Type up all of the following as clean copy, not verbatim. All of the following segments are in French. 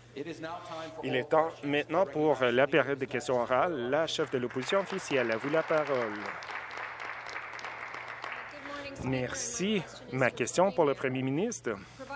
Il est temps maintenant pour la période des questions orales. La chef de l'opposition officielle, à vous la parole. Merci. Ma question pour le premier ministre,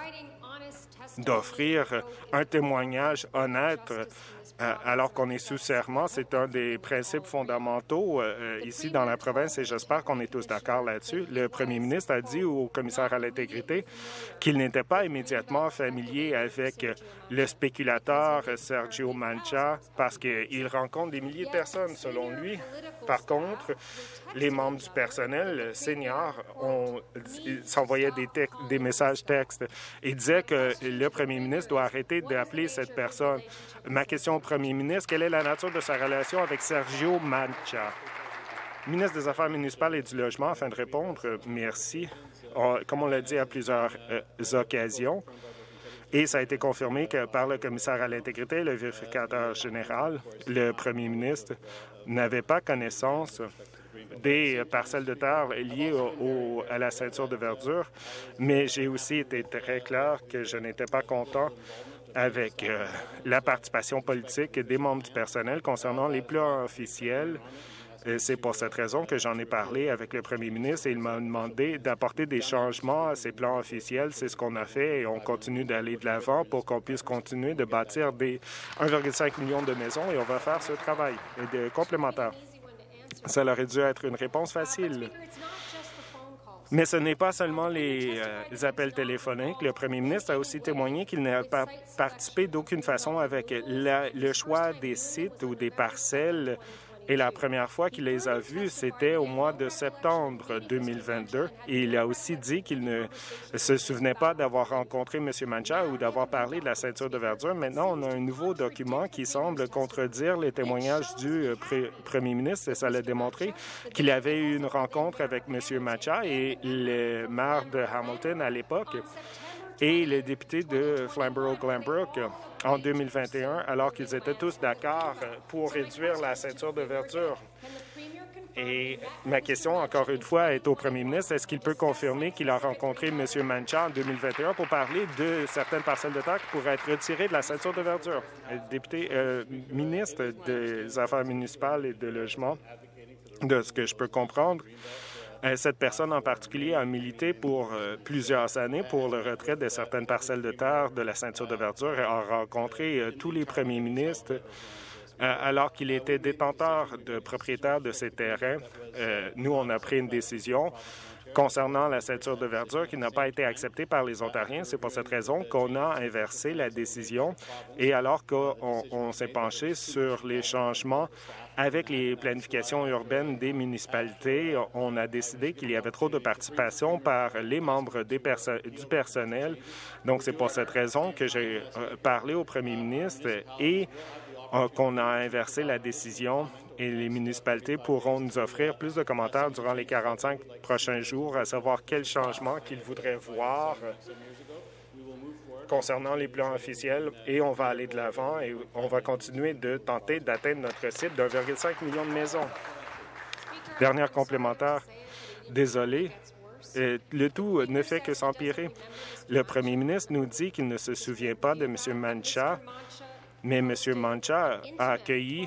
d'offrir un témoignage honnête alors qu'on est sous serment, c'est un des principes fondamentaux ici dans la province et j'espère qu'on est tous d'accord là-dessus. Le premier ministre a dit au commissaire à l'intégrité qu'il n'était pas immédiatement familier avec le spéculateur Sergio Mancha parce qu'il rencontre des milliers de personnes, selon lui. Par contre, les membres du personnel senior s'envoyaient des messages textes et disaient que le premier ministre doit arrêter d'appeler cette personne. Ma question au premier ministre, quelle est la nature de sa relation avec Sergio Mancha? Ministre des Affaires municipales et du Logement, afin de répondre, merci. Comme on l'a dit à plusieurs occasions, et ça a été confirmé que par le commissaire à l'intégrité et le vérificateur général, le premier ministre n'avait pas connaissance des parcelles de terre liées à la ceinture de verdure, mais j'ai aussi été très clair que je n'étais pas content avec la participation politique des membres du personnel concernant les plans officiels. C'est pour cette raison que j'en ai parlé avec le premier ministre et il m'a demandé d'apporter des changements à ces plans officiels. C'est ce qu'on a fait et on continue d'aller de l'avant pour qu'on puisse continuer de bâtir des 1,5 million de maisons et on va faire ce travail complémentaire. Ça aurait dû être une réponse facile. Mais ce n'est pas seulement les appels téléphoniques. Le premier ministre a aussi témoigné qu'il n'a pas participé d'aucune façon avec le choix des sites ou des parcelles. Et la première fois qu'il les a vus, c'était au mois de septembre 2022. Et il a aussi dit qu'il ne se souvenait pas d'avoir rencontré M. Mancha ou d'avoir parlé de la ceinture de verdure. Maintenant, on a un nouveau document qui semble contredire les témoignages du premier ministre. Et ça l'a démontré qu'il avait eu une rencontre avec M. Mancha et le maire de Hamilton à l'époque et le député de Flamborough-Glanbrook en 2021, alors qu'ils étaient tous d'accord pour réduire la ceinture de verdure. Et ma question, encore une fois, est au premier ministre. Est-ce qu'il peut confirmer qu'il a rencontré M. Mancha en 2021 pour parler de certaines parcelles de terre qui pourraient être retirées de la ceinture de verdure? Député, ministre des Affaires municipales et de logement, de ce que je peux comprendre, cette personne en particulier a milité pour plusieurs années pour le retrait de certaines parcelles de terre de la ceinture de verdure et a rencontré tous les premiers ministres alors qu'il était détenteur de propriétaire de ces terrains. Nous, on a pris une décision concernant la ceinture de verdure qui n'a pas été acceptée par les Ontariens. C'est pour cette raison qu'on a inversé la décision et alors qu'on s'est penché sur les changements avec les planifications urbaines des municipalités, on a décidé qu'il y avait trop de participation par les membres du personnel. Donc, c'est pour cette raison que j'ai parlé au premier ministre et qu'on a inversé la décision et les municipalités pourront nous offrir plus de commentaires durant les 45 prochains jours, à savoir quels changements qu'ils voudraient voir concernant les plans officiels et on va aller de l'avant et on va continuer de tenter d'atteindre notre cible d'1,5 million de maisons. Dernière complémentaire, désolé, le tout ne fait que s'empirer. Le premier ministre nous dit qu'il ne se souvient pas de M. Mancha, mais M. Mancha a accueilli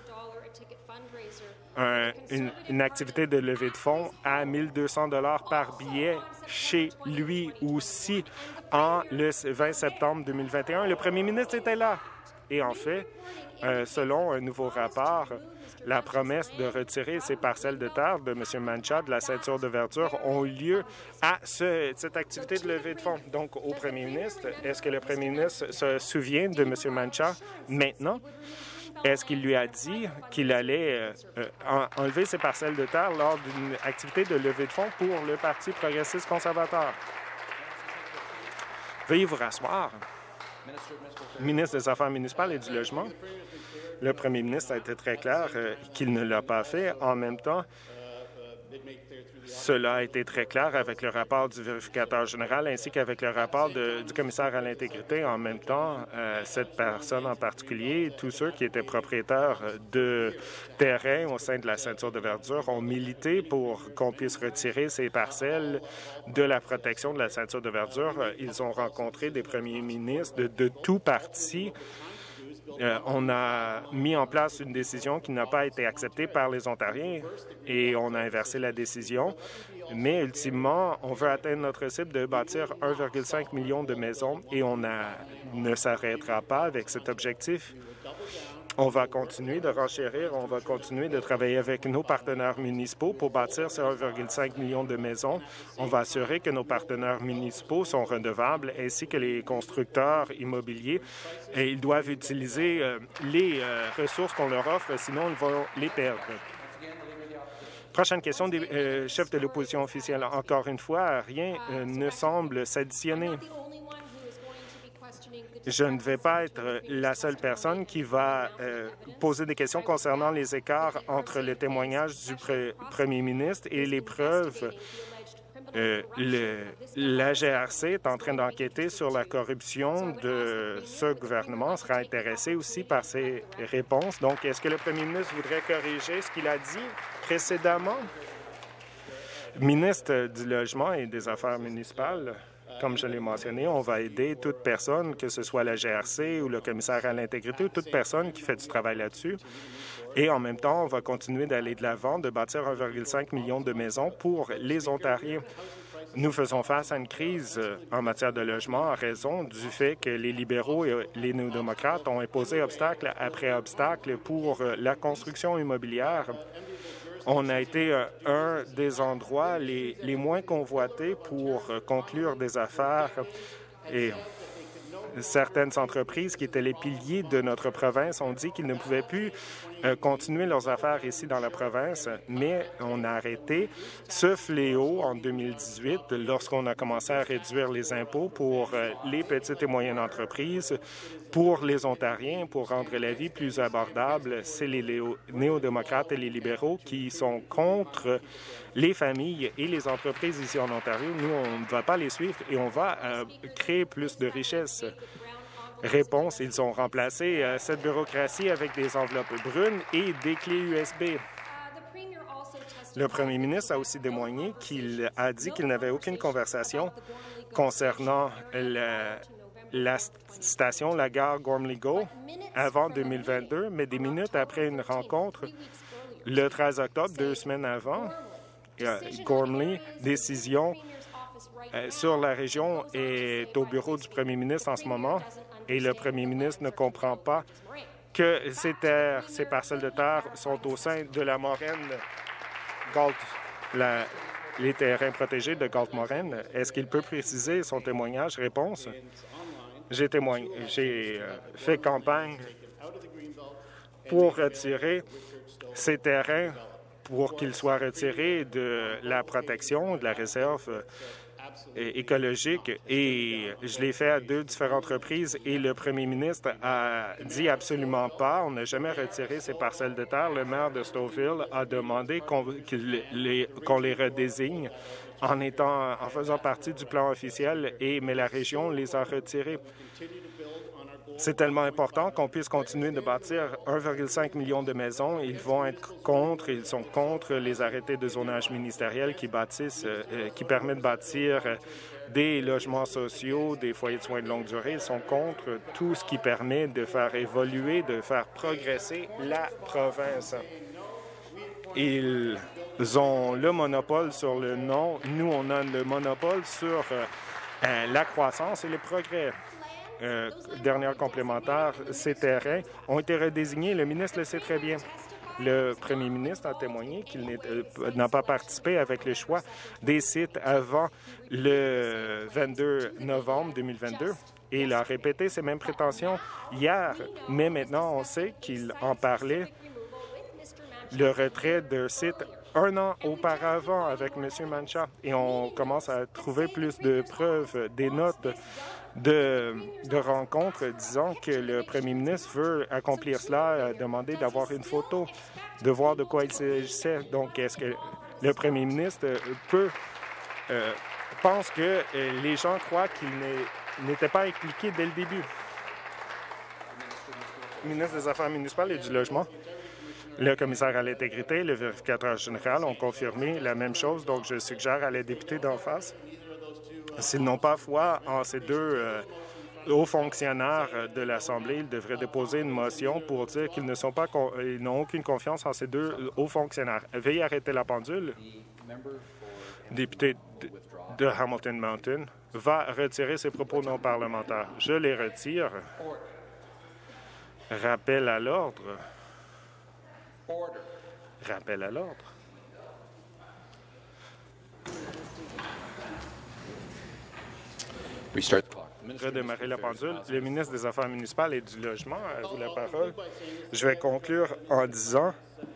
une activité de levée de fonds à 1 200 $ par billet chez lui aussi le 20 septembre 2021. Le premier ministre était là. Et en fait, selon un nouveau rapport, la promesse de retirer ces parcelles de terre de M. Mancha de la ceinture de verdure ont eu lieu à cette activité de levée de fonds. Donc, au premier ministre, est-ce que le premier ministre se souvient de M. Mancha maintenant? Est-ce qu'il lui a dit qu'il allait enlever ces parcelles de terre lors d'une activité de levée de fonds pour le Parti progressiste conservateur? Veuillez vous rasseoir. Ministre des Affaires municipales et du Logement, le premier ministre a été très clair qu'il ne l'a pas fait. En même temps, Cela a été très clair avec le rapport du vérificateur général ainsi qu'avec le rapport du commissaire à l'intégrité. En même temps, cette personne en particulier, tous ceux qui étaient propriétaires de terrains au sein de la ceinture de verdure ont milité pour qu'on puisse retirer ces parcelles de la protection de la ceinture de verdure. Ils ont rencontré des premiers ministres de tout parti. On a mis en place une décision qui n'a pas été acceptée par les Ontariens et on a inversé la décision. Mais ultimement, on veut atteindre notre cible de bâtir 1,5 million de maisons et ne s'arrêtera pas avec cet objectif. On va continuer de renchérir, on va continuer de travailler avec nos partenaires municipaux pour bâtir ces 1,5 million de maisons. On va assurer que nos partenaires municipaux sont redevables ainsi que les constructeurs immobiliers. Et ils doivent utiliser les ressources qu'on leur offre, sinon ils vont les perdre. Prochaine question des chefs de l'opposition officielle. Encore une fois, rien ne semble s'additionner. Je ne vais pas être la seule personne qui va poser des questions concernant les écarts entre le témoignage du premier ministre et les preuves. La GRC est en train d'enquêter sur la corruption de ce gouvernement. On sera intéressé aussi par ces réponses. Donc, est-ce que le premier ministre voudrait corriger ce qu'il a dit précédemment? Ministre du Logement et des Affaires municipales. Comme je l'ai mentionné, on va aider toute personne, que ce soit la GRC ou le commissaire à l'intégrité, ou toute personne qui fait du travail là-dessus. Et en même temps, on va continuer d'aller de l'avant, de bâtir 1,5 million de maisons pour les Ontariens. Nous faisons face à une crise en matière de logement en raison du fait que les libéraux et les néo-démocrates ont imposé obstacle après obstacle pour la construction immobilière. On a été un des endroits les moins convoités pour conclure des affaires et certaines entreprises qui étaient les piliers de notre province ont dit qu'ils ne pouvaient plus continuer leurs affaires ici dans la province, mais on a arrêté ce fléau en 2018 lorsqu'on a commencé à réduire les impôts pour les petites et moyennes entreprises, pour les Ontariens, pour rendre la vie plus abordable. C'est les néo-démocrates et les libéraux qui sont contre les familles et les entreprises ici en Ontario. Nous, on ne va pas les suivre et on va créer plus de richesses. Réponse, ils ont remplacé cette bureaucratie avec des enveloppes brunes et des clés USB. Le premier ministre a aussi témoigné qu'il a dit qu'il n'avait aucune conversation concernant la station, la gare Gormley-Go, avant 2022, mais des minutes après une rencontre, le 13 octobre, 2 semaines avant, Gormley, décision sur la région est au bureau du premier ministre en ce moment et le premier ministre ne comprend pas que ces terres, ces parcelles de terre sont au sein de la Moraine Galt, les terrains protégés de Galt-Moraine. Est-ce qu'il peut préciser son témoignage? Réponse. J'ai fait campagne pour retirer ces terrains pour qu'ils soient retirés de la protection, de la réserve écologique. Et je l'ai fait à 2 différentes reprises et le premier ministre a dit absolument pas. On n'a jamais retiré ces parcelles de terre. Le maire de Stouffville a demandé qu'on les redésigne en faisant partie du plan officiel, mais la région les a retirés. C'est tellement important qu'on puisse continuer de bâtir 1,5 million de maisons. Ils sont contre les arrêtés de zonage ministériel qui permettent de bâtir des logements sociaux, des foyers de soins de longue durée. Ils sont contre tout ce qui permet de faire évoluer, de faire progresser la province. Ils ont le monopole sur le nom. Nous, on a le monopole sur la croissance et le progrès. Dernière complémentaire, ces terrains ont été redésignés. Le ministre le sait très bien. Le premier ministre a témoigné qu'il n'a pas participé avec le choix des sites avant le 22 novembre 2022. Et il a répété ces mêmes prétentions hier. Mais maintenant, on sait qu'il en parlait, le retrait d'un site 1 an auparavant avec M. Mancha. Et on commence à trouver plus de preuves, des notes de rencontres disant que le premier ministre veut accomplir cela, demander d'avoir une photo, de voir de quoi il s'agissait. Donc, est-ce que Le premier ministre pense que les gens croient qu'il n'était pas impliqué dès le début. Ministre des Affaires municipales et du Logement. Le commissaire à l'intégrité et le vérificateur général ont confirmé la même chose, donc je suggère à les députés d'en face, s'ils n'ont pas foi en ces deux hauts fonctionnaires de l'Assemblée, ils devraient déposer une motion pour dire qu'ils ils n'ont aucune confiance en ces deux hauts fonctionnaires. Veuillez arrêter la pendule. Député de Hamilton Mountain va retirer ses propos non parlementaires. Je les retire. Rappel à l'ordre. Rappel à l'ordre. Redémarrer la pendule. Le ministre des Affaires municipales et du Logement, à vous la parole. Je vais conclure en disant,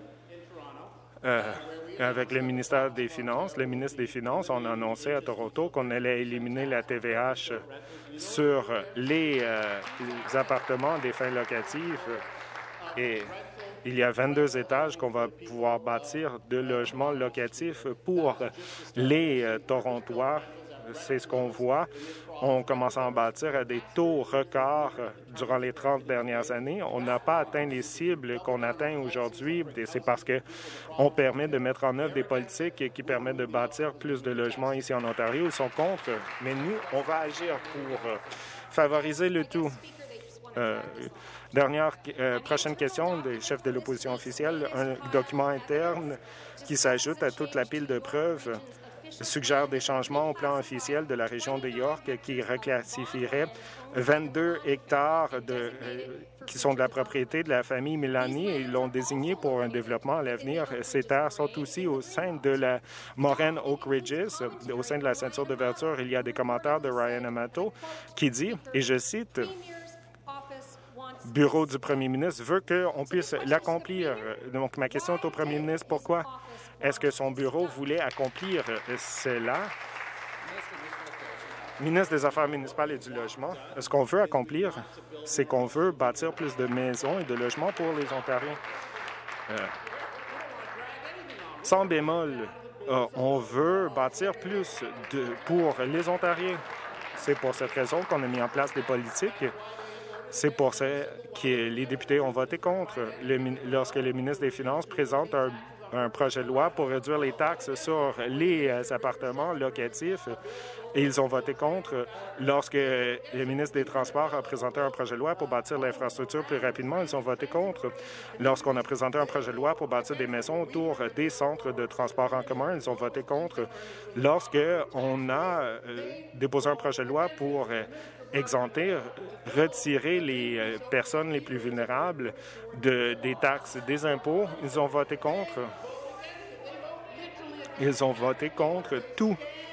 avec le ministère des Finances, le ministre des Finances, on a annoncé à Toronto qu'on allait éliminer la TVH sur les appartements des fins locatives et il y a 22 étages qu'on va pouvoir bâtir de logements locatifs pour les Torontois. C'est ce qu'on voit. On commence à en bâtir à des taux records durant les 30 dernières années. On n'a pas atteint les cibles qu'on atteint aujourd'hui. C'est parce qu'on permet de mettre en œuvre des politiques qui permettent de bâtir plus de logements ici en Ontario. Ils sont contre, mais nous, on va agir pour favoriser le tout. Prochaine question des chefs de l'opposition officielle. Un document interne qui s'ajoute à toute la pile de preuves suggère des changements au plan officiel de la région de York qui reclassifierait 22 hectares qui sont de la propriété de la famille Milani et ils l'ont désigné pour un développement à l'avenir. Ces terres sont aussi au sein de la Moraine Oak Ridges, au sein de la ceinture de verdure. Il y a des commentaires de Ryan Amato qui dit, et je cite, « Bureau du premier ministre veut qu'on puisse l'accomplir. » Donc, ma question est au premier ministre, pourquoi est-ce que son bureau voulait accomplir cela? Ministre des Affaires municipales et du Logement, ce qu'on veut accomplir, c'est qu'on veut bâtir plus de maisons et de logements pour les Ontariens. Sans bémol, on veut bâtir plus pour les Ontariens. C'est pour cette raison qu'on a mis en place des politiques. C'est pour ça que les députés ont voté contre lorsque le ministre des Finances présente un projet de loi pour réduire les taxes sur les appartements locatifs. Et ils ont voté contre lorsque le ministre des Transports a présenté un projet de loi pour bâtir l'infrastructure plus rapidement. Ils ont voté contre lorsqu'on a présenté un projet de loi pour bâtir des maisons autour des centres de transport en commun. Ils ont voté contre lorsqu'on a déposé un projet de loi pour retirer les personnes les plus vulnérables des taxes, des impôts. Ils ont voté contre. Ils ont voté contre tout.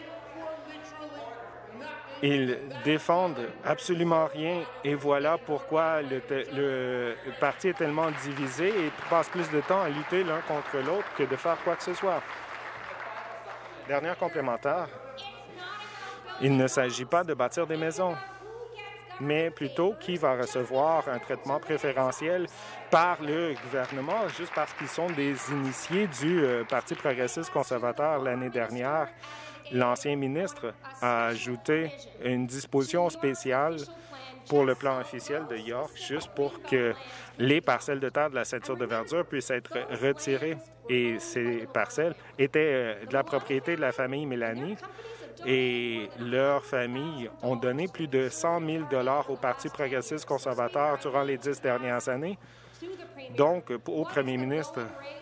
Ils défendent absolument rien et voilà pourquoi le parti est tellement divisé et passe plus de temps à lutter l'un contre l'autre que de faire quoi que ce soit. Dernière complémentaire, il ne s'agit pas de bâtir des maisons, mais plutôt qui va recevoir un traitement préférentiel par le gouvernement juste parce qu'ils sont des initiés du Parti progressiste conservateur l'année dernière. L'ancien ministre a ajouté une disposition spéciale pour le plan officiel de York, juste pour que les parcelles de terre de la ceinture de verdure puissent être retirées. Et ces parcelles étaient de la propriété de la famille Milani. Et leurs familles ont donné plus de 100 000 $ au Parti progressiste conservateur durant les 10 dernières années. Donc, au premier ministre,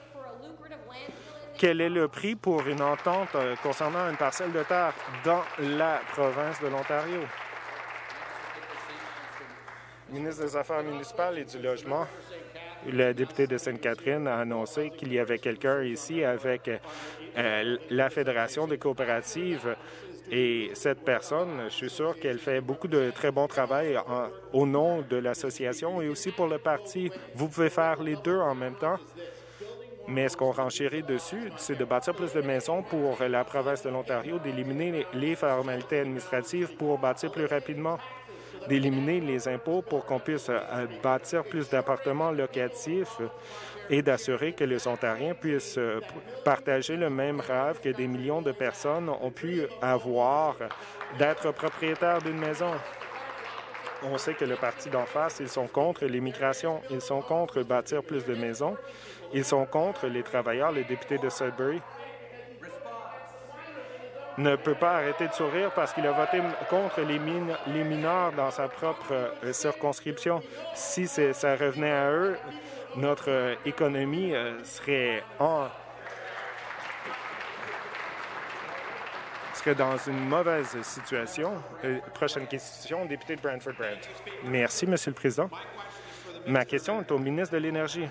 quel est le prix pour une entente concernant une parcelle de terre dans la province de l'Ontario? Ministre des Affaires municipales et du Logement, le député de Sainte-Catherine a annoncé qu'il y avait quelqu'un ici avec la Fédération des coopératives. Et cette personne, je suis sûr qu'elle fait beaucoup de très bon travail au nom de l'association et aussi pour le parti. Vous pouvez faire les deux en même temps. Mais ce qu'on renchérit dessus, c'est de bâtir plus de maisons pour la province de l'Ontario, d'éliminer les formalités administratives pour bâtir plus rapidement. d'éliminer les impôts pour qu'on puisse bâtir plus d'appartements locatifs et d'assurer que les Ontariens puissent partager le même rêve que des millions de personnes ont pu avoir d'être propriétaires d'une maison. On sait que le parti d'en face, ils sont contre l'immigration, ils sont contre bâtir plus de maisons, ils sont contre les travailleurs. Le député de Sudbury ne peut pas arrêter de sourire parce qu'il a voté contre les mineurs dans sa propre circonscription. Si ça revenait à eux, notre économie serait dans une mauvaise situation. Prochaine question, député de Brantford-Brant. Merci, Monsieur le Président. Ma question est au ministre de l'Énergie.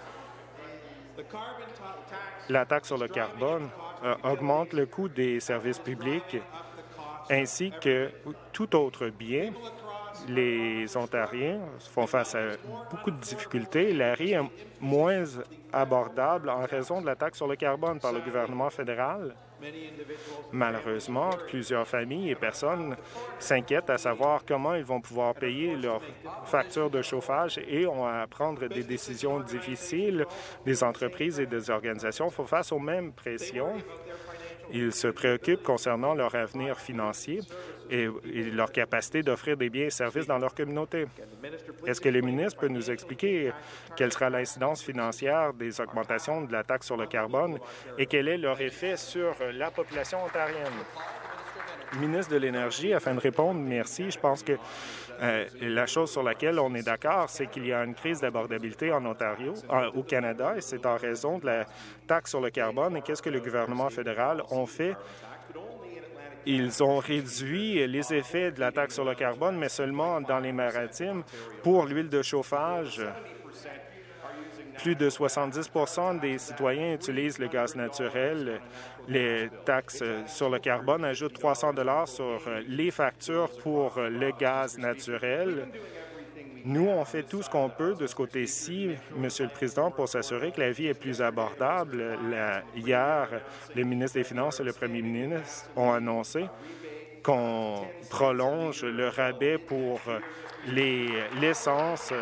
La taxe sur le carbone augmente le coût des services publics ainsi que tout autre bien. Les Ontariens font face à beaucoup de difficultés. La vie est moins abordable en raison de la taxe sur le carbone par le gouvernement fédéral. Malheureusement, plusieurs familles et personnes s'inquiètent à savoir comment ils vont pouvoir payer leurs factures de chauffage et ont à prendre des décisions difficiles. Des entreprises et des organisations font face aux mêmes pressions. Ils se préoccupent concernant leur avenir financier et leur capacité d'offrir des biens et services dans leur communauté. Est-ce que le ministre peut nous expliquer quelle sera l'incidence financière des augmentations de la taxe sur le carbone et quel est leur effet sur la population ontarienne? Ministre de l'Énergie, afin de répondre, merci. Je pense que la chose sur laquelle on est d'accord, c'est qu'il y a une crise d'abordabilité en Ontario, au Canada, et c'est en raison de la taxe sur le carbone. Et qu'est-ce que le gouvernement fédéral a fait? Ils ont réduit les effets de la taxe sur le carbone, mais seulement dans les maritimes. Pour l'huile de chauffage, plus de 70 des citoyens utilisent le gaz naturel. Les taxes sur le carbone ajoutent 300 $ sur les factures pour le gaz naturel. Nous, on fait tout ce qu'on peut de ce côté-ci, Monsieur le Président, pour s'assurer que la vie est plus abordable. Hier, le ministre des Finances et le premier ministre ont annoncé qu'on prolonge le rabais pour l'essence.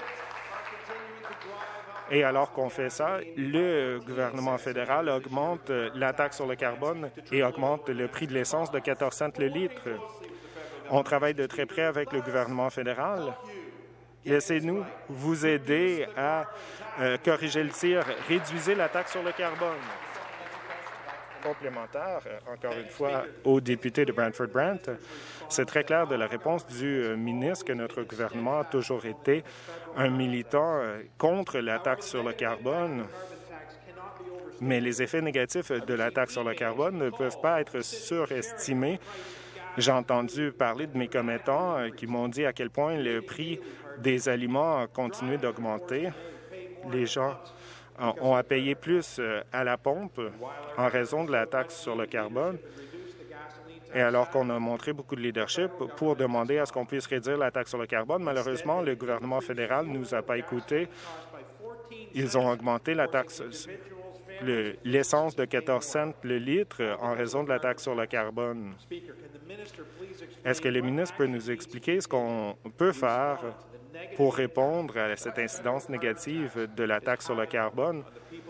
Et alors qu'on fait ça, le gouvernement fédéral augmente la taxe sur le carbone et augmente le prix de l'essence de 14 cents le litre. On travaille de très près avec le gouvernement fédéral. Laissez-nous vous aider à corriger le tir. Réduisez la taxe sur le carbone. Complémentaire, encore une fois, au député de Brantford-Brant, c'est très clair de la réponse du ministre que notre gouvernement a toujours été un militant contre la taxe sur le carbone. Mais les effets négatifs de la taxe sur le carbone ne peuvent pas être surestimés. J'ai entendu parler de mes commettants qui m'ont dit à quel point le prix des aliments a continué d'augmenter. Les gens ont à payer plus à la pompe en raison de la taxe sur le carbone. Et alors qu'on a montré beaucoup de leadership pour demander à ce qu'on puisse réduire la taxe sur le carbone, malheureusement, le gouvernement fédéral ne nous a pas écoutés. Ils ont augmenté la taxe, l'essence de 14 cents le litre en raison de la taxe sur le carbone. Est-ce que le ministre peut nous expliquer ce qu'on peut faire pour répondre à cette incidence négative de la taxe sur le carbone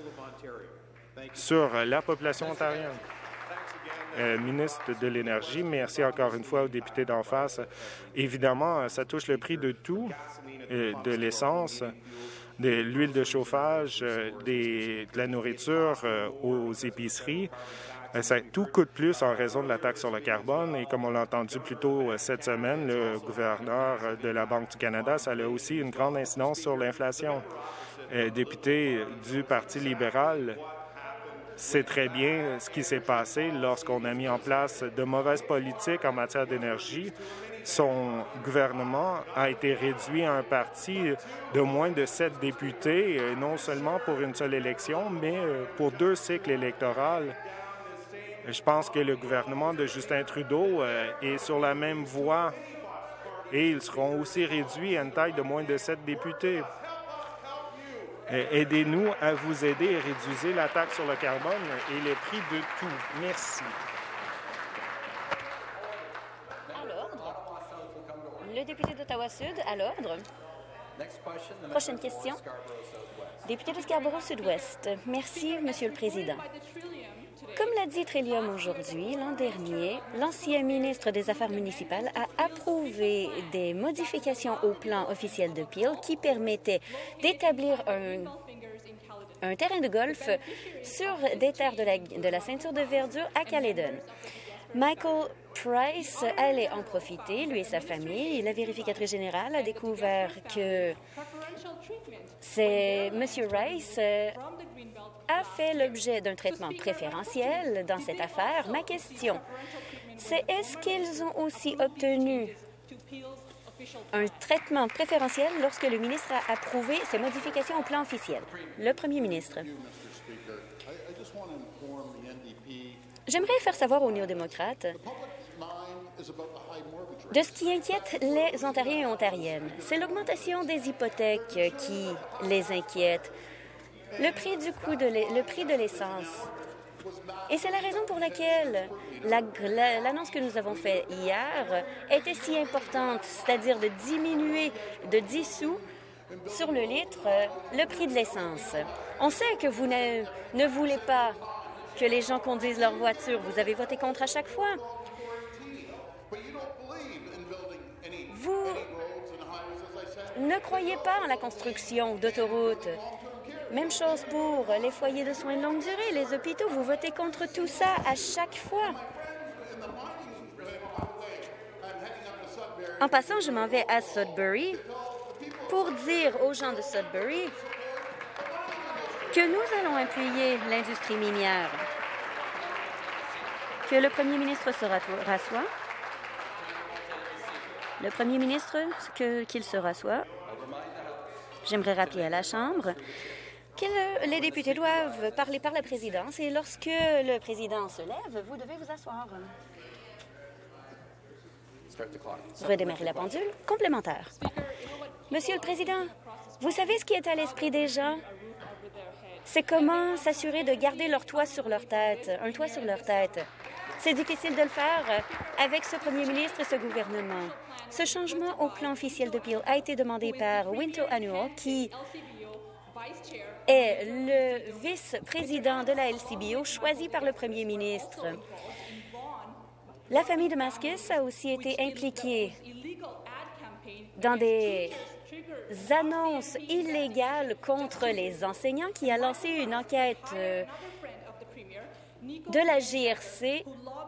sur la population ontarienne? Ministre de l'Énergie, merci encore une fois aux députés d'en face. Évidemment, ça touche le prix de tout, de l'essence, de l'huile de chauffage, de la nourriture aux épiceries. Tout coûte plus en raison de la taxe sur le carbone et comme on l'a entendu plus tôt cette semaine, le gouverneur de la Banque du Canada, ça a aussi une grande incidence sur l'inflation. Député du Parti libéral, c'est très bien ce qui s'est passé lorsqu'on a mis en place de mauvaises politiques en matière d'énergie. Son gouvernement a été réduit à un parti de moins de 7 députés, non seulement pour une seule élection, mais pour 2 cycles électoraux. Je pense que le gouvernement de Justin Trudeau est sur la même voie et ils seront aussi réduits à une taille de moins de 7 députés. Aidez-nous à vous aider et réduisez la taxe sur le carbone et les prix de tout. Merci. À l'ordre, le député d'Ottawa-Sud, à l'ordre. Prochaine question. Député de Scarborough-Sud-Ouest. Merci, Monsieur le Président. Comme l'a dit Trillium aujourd'hui, l'an dernier, l'ancien ministre des Affaires municipales a approuvé des modifications au plan officiel de Peel qui permettaient d'établir un terrain de golf sur des terres de la ceinture de verdure à Caledon. Michael Price allait en profiter, lui et sa famille. La vérificatrice générale a découvert que M. Rice a fait l'objet d'un traitement préférentiel dans cette affaire. Ma question, c'est est-ce qu'ils ont aussi obtenu un traitement préférentiel lorsque le ministre a approuvé ces modifications au plan officiel? Le premier ministre. J'aimerais faire savoir aux néo-démocrates de ce qui inquiète les Ontariens et Ontariennes. C'est l'augmentation des hypothèques qui les inquiète, le prix de l'essence. Et c'est la raison pour laquelle l'annonce que nous avons faite hier était si importante, c'est-à-dire de diminuer de 10 sous sur le litre le prix de l'essence. On sait que vous ne voulez pas que les gens conduisent leur voiture. Vous avez voté contre à chaque fois. Vous ne croyez pas en la construction d'autoroutes. Même chose pour les foyers de soins de longue durée, les hôpitaux. Vous votez contre tout ça à chaque fois. En passant, je m'en vais à Sudbury pour dire aux gens de Sudbury que nous allons appuyer l'industrie minière. Que le premier ministre se rassoie. Le premier ministre, qu'il se rassoie. J'aimerais rappeler à la Chambre que les députés doivent parler par la présidence et lorsque le président se lève, vous devez vous asseoir. Redémarrer la pendule. Complémentaire. Monsieur le Président, vous savez ce qui est à l'esprit des gens? C'est comment s'assurer de garder leur toit sur leur tête, un toit sur leur tête. C'est difficile de le faire avec ce premier ministre et ce gouvernement. Ce changement au plan officiel de Peel a été demandé par Winto Anuo, qui est le vice-président de la LCBO choisi par le premier ministre. La famille de Maskis a aussi été impliquée dans des annonces illégales contre les enseignants qui a lancé une enquête de la GRC.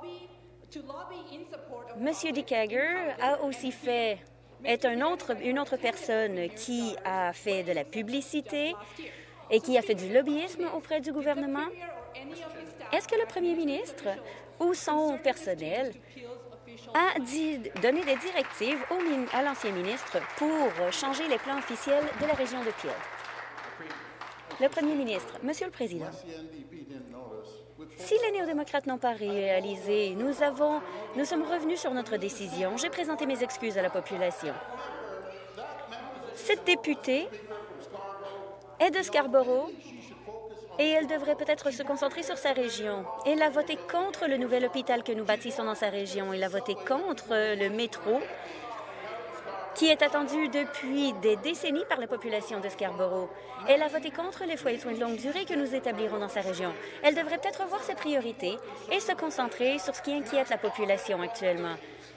M. DeKager a aussi est une autre personne qui a fait de la publicité et qui a fait du lobbyisme auprès du gouvernement. Est-ce que le premier ministre ou son personnel a donné des directives à l'ancien ministre pour changer les plans officiels de la région de Peel? Le premier ministre. Monsieur le Président, si les néo-démocrates n'ont pas réalisé, nous sommes revenus sur notre décision. J'ai présenté mes excuses à la population. Cette députée est de Scarborough et elle devrait peut-être se concentrer sur sa région. Elle a voté contre le nouvel hôpital que nous bâtissons dans sa région. Elle a voté contre le métro qui est attendu depuis des décennies par la population de Scarborough. Elle a voté contre les foyers de soins de longue durée que nous établirons dans sa région. Elle devrait peut-être revoir ses priorités et se concentrer sur ce qui inquiète la population actuellement.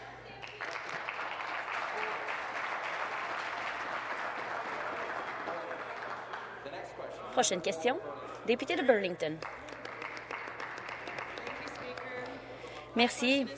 Prochaine question. Député de Burlington. Merci.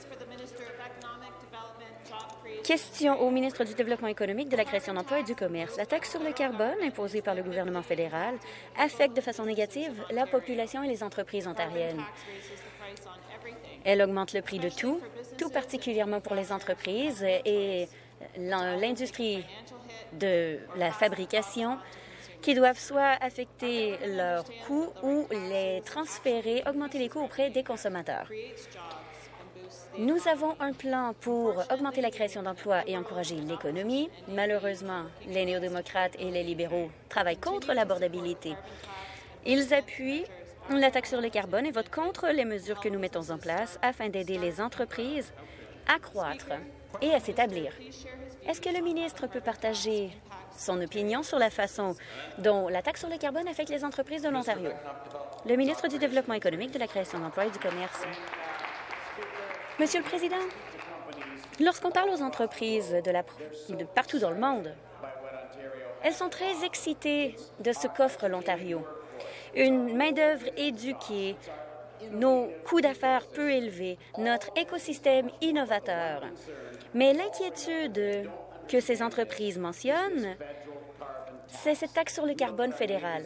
Question au ministre du Développement économique, de la création d'emplois et du commerce. La taxe sur le carbone imposée par le gouvernement fédéral affecte de façon négative la population et les entreprises ontariennes. Elle augmente le prix de tout particulièrement pour les entreprises et l'industrie de la fabrication, qui doivent soit affecter leurs coûts ou les transférer, augmenter les coûts auprès des consommateurs. Nous avons un plan pour augmenter la création d'emplois et encourager l'économie. Malheureusement, les néo-démocrates et les libéraux travaillent contre l'abordabilité. Ils appuient la taxe sur le carbone et votent contre les mesures que nous mettons en place afin d'aider les entreprises à croître et à s'établir. Est-ce que le ministre peut partager son opinion sur la façon dont la taxe sur le carbone affecte les entreprises de l'Ontario? Le ministre du Développement économique, de la création d'emplois et du commerce. Monsieur le Président, lorsqu'on parle aux entreprises de partout dans le monde, elles sont très excitées de ce qu'offre l'Ontario. Une main-d'œuvre éduquée, nos coûts d'affaires peu élevés, notre écosystème innovateur. Mais l'inquiétude que ces entreprises mentionnent, c'est cette taxe sur le carbone fédéral.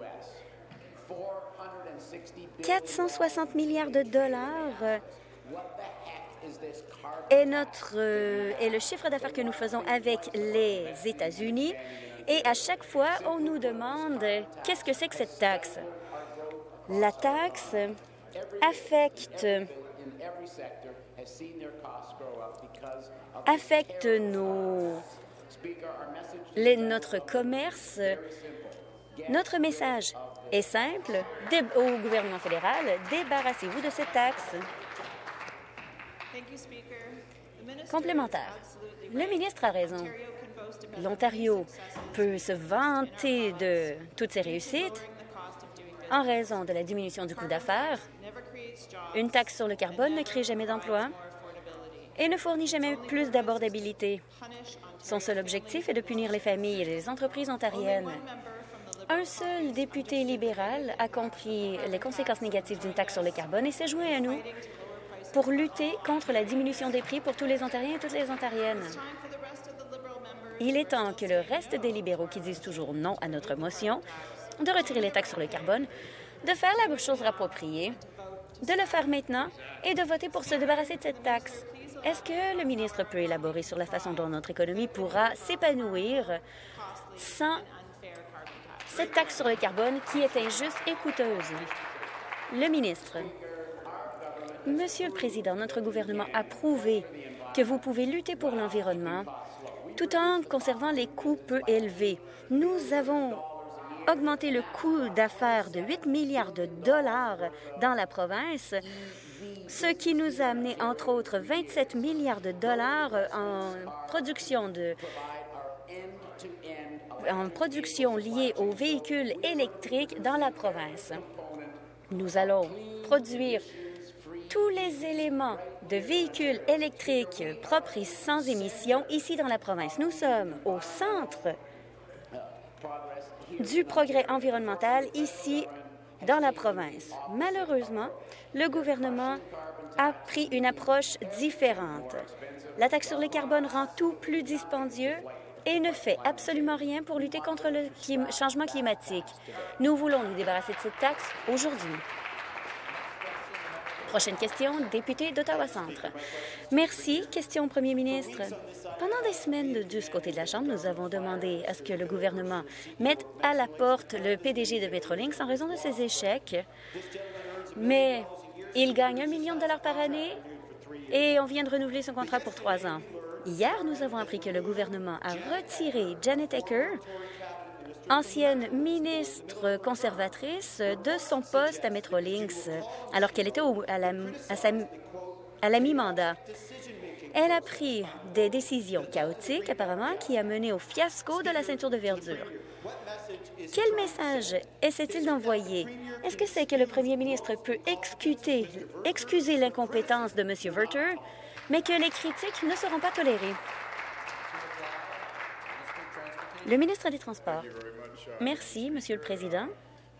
460 milliards de dollars est le chiffre d'affaires que nous faisons avec les États-Unis. Et à chaque fois, on nous demande qu'est-ce que c'est que cette taxe. La taxe affecte notre commerce. Notre message est simple au gouvernement fédéral, débarrassez-vous de cette taxe. Complémentaire. Le ministre a raison. L'Ontario peut se vanter de toutes ses réussites en raison de la diminution du coût d'affaires. Une taxe sur le carbone ne crée jamais d'emplois et ne fournit jamais plus d'abordabilité. Son seul objectif est de punir les familles et les entreprises ontariennes. Un seul député libéral a compris les conséquences négatives d'une taxe sur le carbone et s'est joint à nous pour lutter contre la diminution des prix pour tous les Ontariens et toutes les Ontariennes. Il est temps que le reste des libéraux qui disent toujours non à notre motion de retirer les taxes sur le carbone, de faire la chose appropriée, de le faire maintenant et de voter pour se débarrasser de cette taxe. Est-ce que le ministre peut élaborer sur la façon dont notre économie pourra s'épanouir sans cette taxe sur le carbone qui est injuste et coûteuse? Le ministre. Monsieur le Président, notre gouvernement a prouvé que vous pouvez lutter pour l'environnement tout en conservant les coûts peu élevés. Nous avons augmenté le coût d'affaires de 8 milliards de dollars dans la province, ce qui nous a amené, entre autres, 27 milliards de dollars en production liée aux véhicules électriques dans la province. Nous allons produire tous les éléments de véhicules électriques propres et sans émissions ici dans la province. Nous sommes au centre du progrès environnemental ici dans la province. Malheureusement, le gouvernement a pris une approche différente. La taxe sur le carbone rend tout plus dispendieux et ne fait absolument rien pour lutter contre le changement climatique. Nous voulons nous débarrasser de cette taxe aujourd'hui. Prochaine question, député d'Ottawa-Centre. Merci. Question au premier ministre. Pendant des semaines du côté de la Chambre, nous avons demandé à ce que le gouvernement mette à la porte le PDG de Metrolinx en raison de ses échecs. Mais il gagne 1 million de dollars par année et on vient de renouveler son contrat pour 3 ans. Hier, nous avons appris que le gouvernement a retiré Janet Ecker, ancienne ministre conservatrice, de son poste à Metrolinx, alors qu'elle était à la mi-mandat. Elle a pris des décisions chaotiques, apparemment, qui a mené au fiasco de la ceinture de verdure. Quel message essaie-t-il d'envoyer? Est-ce que c'est que le premier ministre peut excuser l'incompétence de M. Verter, mais que les critiques ne seront pas tolérées? Le ministre des Transports. Merci, Monsieur le Président.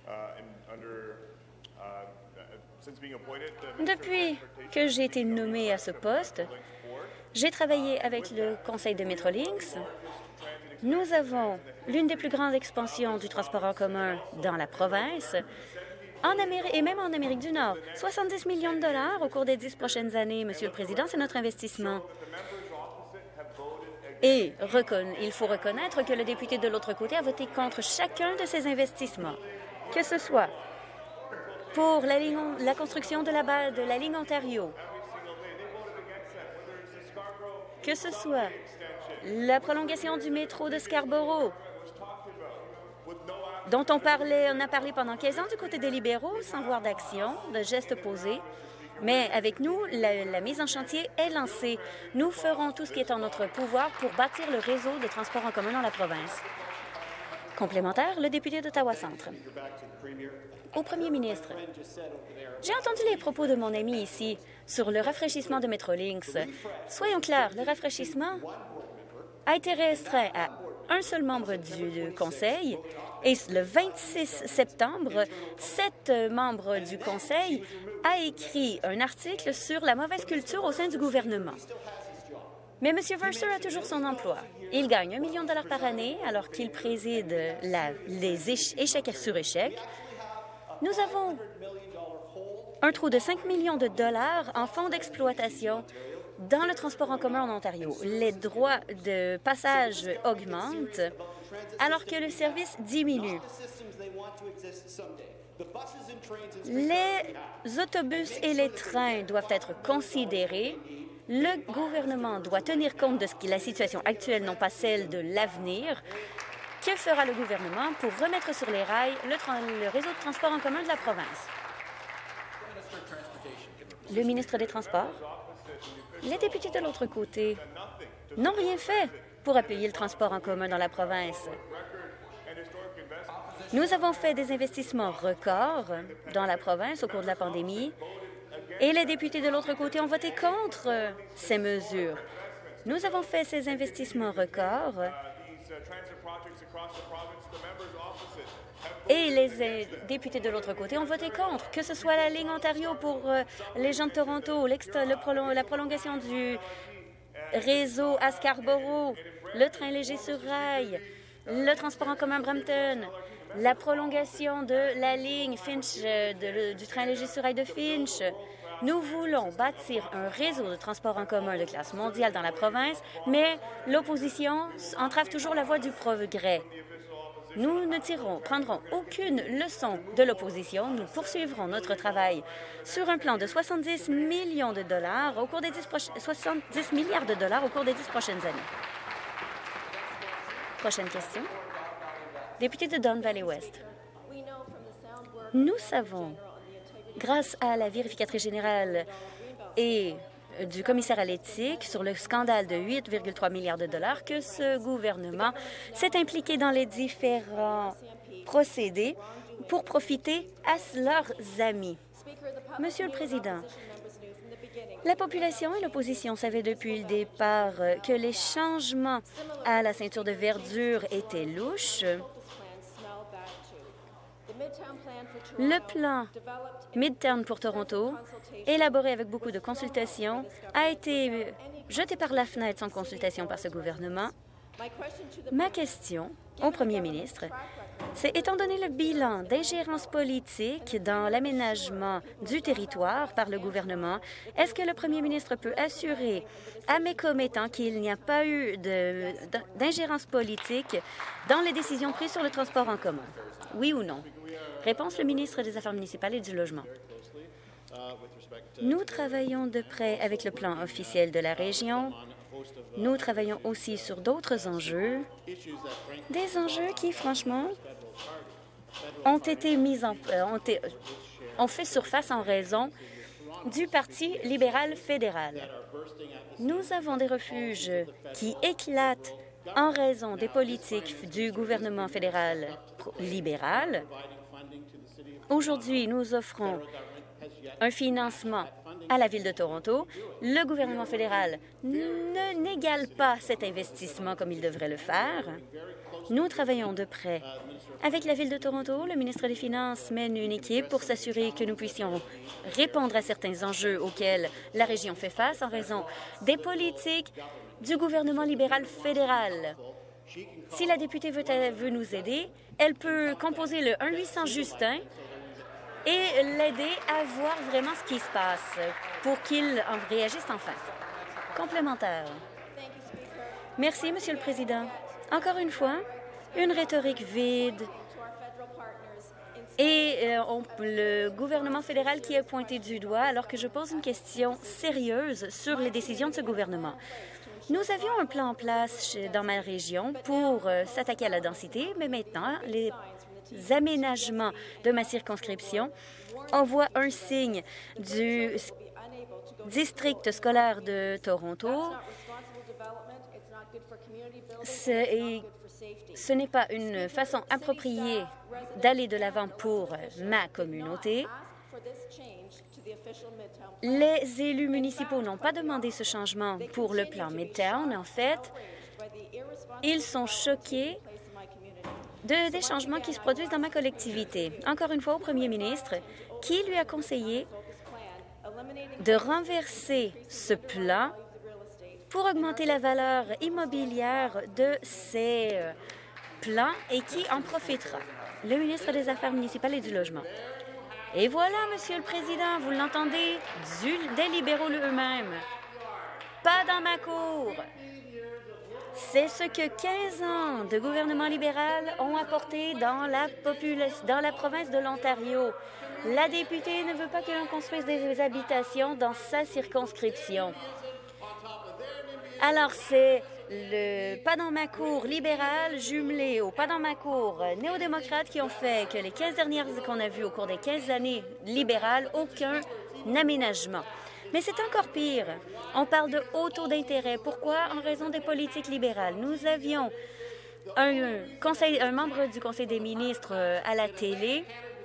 Depuis que j'ai été nommé à ce poste, j'ai travaillé avec le Conseil de Metrolinx. Nous avons l'une des plus grandes expansions du transport en commun dans la province, et même en Amérique du Nord. 70 millions de dollars au cours des 10 prochaines années, Monsieur le Président, c'est notre investissement. Et il faut reconnaître que le député de l'autre côté a voté contre chacun de ces investissements, que ce soit pour la construction de la ligne Ontario, que ce soit la prolongation du métro de Scarborough, dont on a parlé pendant 15 ans du côté des libéraux, sans voir d'action, de gestes posés. Mais avec nous, la mise en chantier est lancée. Nous ferons tout ce qui est en notre pouvoir pour bâtir le réseau de transport en commun dans la province. Complémentaire, le député d'Ottawa-Centre. Au premier ministre, j'ai entendu les propos de mon ami ici sur le rafraîchissement de Metrolinx. Soyons clairs, le rafraîchissement a été restreint à un seul membre du Conseil et le 26 septembre, 7 membres du Conseil a écrit un article sur la mauvaise culture au sein du gouvernement. Mais M. Verster a toujours son emploi. Il gagne 1 million de dollars par année alors qu'il préside les échecs sur échecs. Nous avons un trou de 5 millions de dollars en fonds d'exploitation dans le transport en commun en Ontario. Les droits de passage augmentent alors que le service diminue. Les autobus et les trains doivent être considérés. Le gouvernement doit tenir compte de la situation actuelle, non pas celle de l'avenir. Que fera le gouvernement pour remettre sur les rails le réseau de transport en commun de la province? Le ministre des Transports. Les députés de l'autre côté n'ont rien fait pour appuyer le transport en commun dans la province. Nous avons fait des investissements records dans la province au cours de la pandémie et les députés de l'autre côté ont voté contre ces mesures. Nous avons fait ces investissements records et les députés de l'autre côté ont voté contre, que ce soit la ligne Ontario pour les gens de Toronto, la prolongation du réseau à Scarborough, le train léger sur rail, le transport en commun Brampton, la prolongation de la ligne Finch, du train léger sur rail de Finch. Nous voulons bâtir un réseau de transport en commun de classe mondiale dans la province, mais l'opposition entrave toujours la voie du progrès. Nous ne prendrons aucune leçon de l'opposition. Nous poursuivrons notre travail sur un plan de 70 millions de dollars au cours des 70 milliards de dollars au cours des 10 prochaines années. Prochaine question. Député de Don Valley West. Nous savons, grâce à la vérificatrice générale et du commissaire à l'éthique sur le scandale de 8,3 milliards de dollars, que ce gouvernement s'est impliqué dans les différents procédés pour profiter à leurs amis. Monsieur le Président, la population et l'opposition savaient depuis le départ que les changements à la ceinture de verdure étaient louches. Le plan Midtown pour Toronto, élaboré avec beaucoup de consultations, a été jeté par la fenêtre sans consultation par ce gouvernement. Ma question au premier ministre, c'est, étant donné le bilan d'ingérence politique dans l'aménagement du territoire par le gouvernement, est-ce que le premier ministre peut assurer à mes commettants qu'il n'y a pas eu d'ingérence politique dans les décisions prises sur le transport en commun? Oui ou non? Réponse, le ministre des Affaires municipales et du Logement. Nous travaillons de près avec le plan officiel de la région. Nous travaillons aussi sur d'autres enjeux, des enjeux qui, franchement, ont fait surface en raison du Parti libéral fédéral. Nous avons des refuges qui éclatent en raison des politiques du gouvernement fédéral libéral. Aujourd'hui, nous offrons un financement à la Ville de Toronto. Le gouvernement fédéral n'égale pas cet investissement comme il devrait le faire. Nous travaillons de près avec la Ville de Toronto. Le ministre des Finances mène une équipe pour s'assurer que nous puissions répondre à certains enjeux auxquels la région fait face en raison des politiques du gouvernement libéral fédéral. Si la députée veut nous aider, elle peut composer le 1-800-Justin et l'aider à voir vraiment ce qui se passe pour qu'il en réagisse enfin. Complémentaire. Merci, Monsieur le Président. Encore une fois, une rhétorique vide et le gouvernement fédéral qui est pointé du doigt alors que je pose une question sérieuse sur les décisions de ce gouvernement. Nous avions un plan en place dans ma région pour s'attaquer à la densité, mais maintenant, les aménagements de ma circonscription envoient un signe district scolaire de Toronto. Ce n'est pas une façon appropriée d'aller de l'avant pour ma communauté. Les élus municipaux n'ont pas demandé ce changement pour le plan Midtown. En fait, ils sont choqués des changements qui se produisent dans ma collectivité. Encore une fois, au premier ministre, qui lui a conseillé de renverser ce plan pour augmenter la valeur immobilière de ces plans et qui en profitera? Le ministre des Affaires municipales et du Logement. Et voilà, Monsieur le Président, vous l'entendez, des libéraux eux-mêmes. Pas dans ma cour. C'est ce que 15 ans de gouvernement libéral ont apporté dans la province de l'Ontario. La députée ne veut pas que l'on construise des habitations dans sa circonscription. Alors, c'est le pas dans ma cour libéral jumelé au pas dans ma cour néo-démocrate qui ont fait que les 15 dernières qu'on a vues au cours des 15 années libérales, aucun aménagement. Mais c'est encore pire. On parle de haut taux d'intérêt. Pourquoi? En raison des politiques libérales. Nous avions un membre du Conseil des ministres à la télé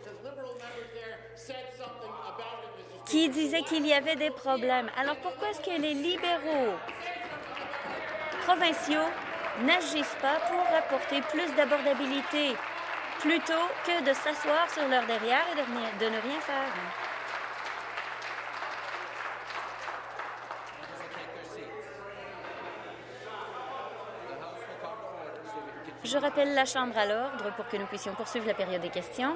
qui disait qu'il y avait des problèmes. Alors pourquoi est-ce que les libéraux provinciaux n'agissent pas pour apporter plus d'abordabilité plutôt que de s'asseoir sur leur derrière et de ne rien faire? Je rappelle la Chambre à l'ordre pour que nous puissions poursuivre la période des questions.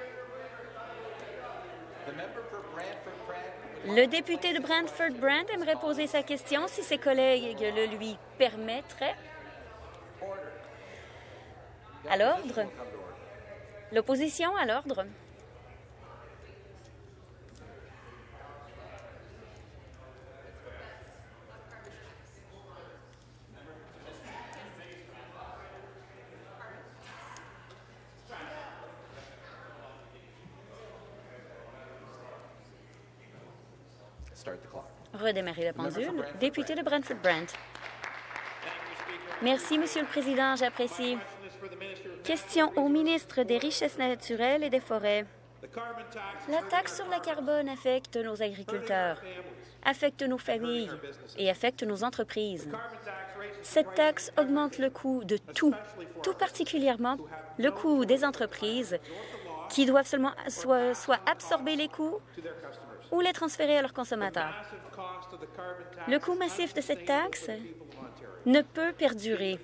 Le député de Brantford-Brant aimerait poser sa question si ses collègues le lui permettraient. À l'ordre. L'opposition à l'ordre. Redémarrer la pendule. Député de Brantford-Brant. Merci, Monsieur le Président, j'apprécie. Question au ministre des Richesses naturelles et des Forêts. La taxe sur le carbone affecte nos agriculteurs, affecte nos familles et affecte nos entreprises. Cette taxe augmente le coût de tout particulièrement le coût des entreprises qui doivent seulement soit absorber les coûts ou les transférer à leurs consommateurs. Le coût massif de cette taxe ne peut perdurer.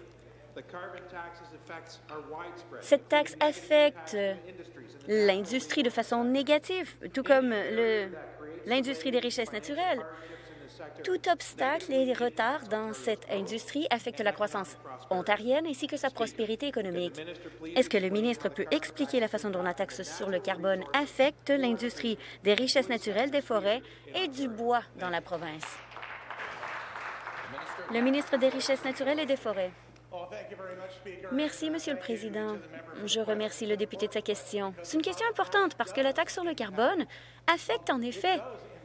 Cette taxe affecte l'industrie de façon négative, tout comme l'industrie des richesses naturelles. Tout obstacle et retard dans cette industrie affecte la croissance ontarienne ainsi que sa prospérité économique. Est-ce que le ministre peut expliquer la façon dont la taxe sur le carbone affecte l'industrie des richesses naturelles, des forêts et du bois dans la province? Le ministre des Richesses naturelles et des Forêts. Merci, Monsieur le Président. Je remercie le député de sa question. C'est une question importante parce que la taxe sur le carbone affecte en effet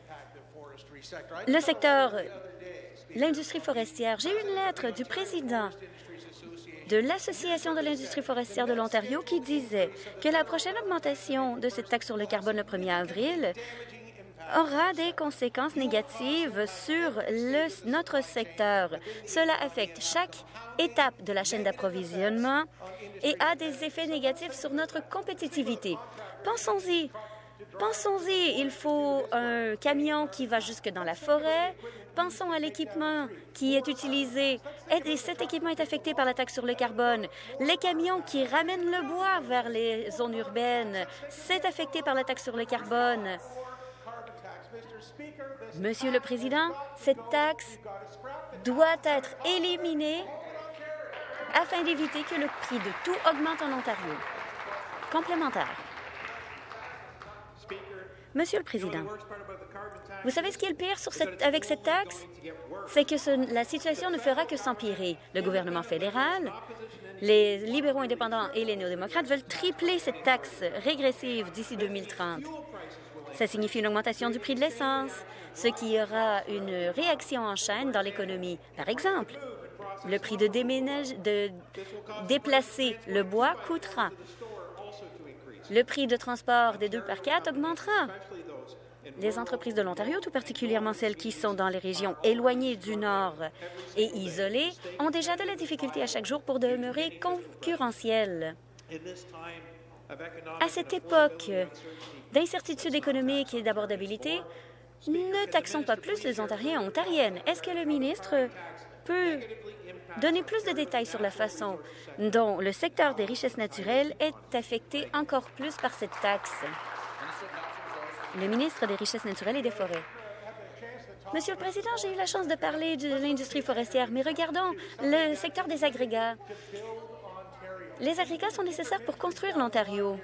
le secteur, l'industrie forestière. J'ai eu une lettre du président de l'Association de l'industrie forestière de l'Ontario qui disait que la prochaine augmentation de cette taxe sur le carbone le 1er avril aura des conséquences négatives sur notre secteur. Cela affecte chaque étape de la chaîne d'approvisionnement et a des effets négatifs sur notre compétitivité. Pensons-y. Pensons-y, il faut un camion qui va jusque dans la forêt. Pensons à l'équipement qui est utilisé. Et cet équipement est affecté par la taxe sur le carbone. Les camions qui ramènent le bois vers les zones urbaines, c'est affecté par la taxe sur le carbone. Monsieur le Président, cette taxe doit être éliminée afin d'éviter que le prix de tout augmente en Ontario. Complémentaire. Monsieur le Président, vous savez ce qui est le pire avec cette taxe? C'est que la situation ne fera que s'empirer. Le gouvernement fédéral, les libéraux indépendants et les néo-démocrates veulent tripler cette taxe régressive d'ici 2030. Ça signifie une augmentation du prix de l'essence, ce qui aura une réaction en chaîne dans l'économie. Par exemple, le prix de déplacer le bois coûtera. Le prix de transport des 2x4 augmentera. Les entreprises de l'Ontario, tout particulièrement celles qui sont dans les régions éloignées du Nord et isolées, ont déjà de la difficulté à chaque jour pour demeurer concurrentielles. À cette époque d'incertitude économique et d'abordabilité, ne taxons pas plus les Ontariens et Ontariennes. Est-ce que le ministre peut donner plus de détails sur la façon dont le secteur des richesses naturelles est affecté encore plus par cette taxe? Le ministre des Richesses naturelles et des Forêts. Monsieur le Président, j'ai eu la chance de parler de l'industrie forestière, mais regardons le secteur des agrégats. Les agrégats sont nécessaires pour construire l'Ontario.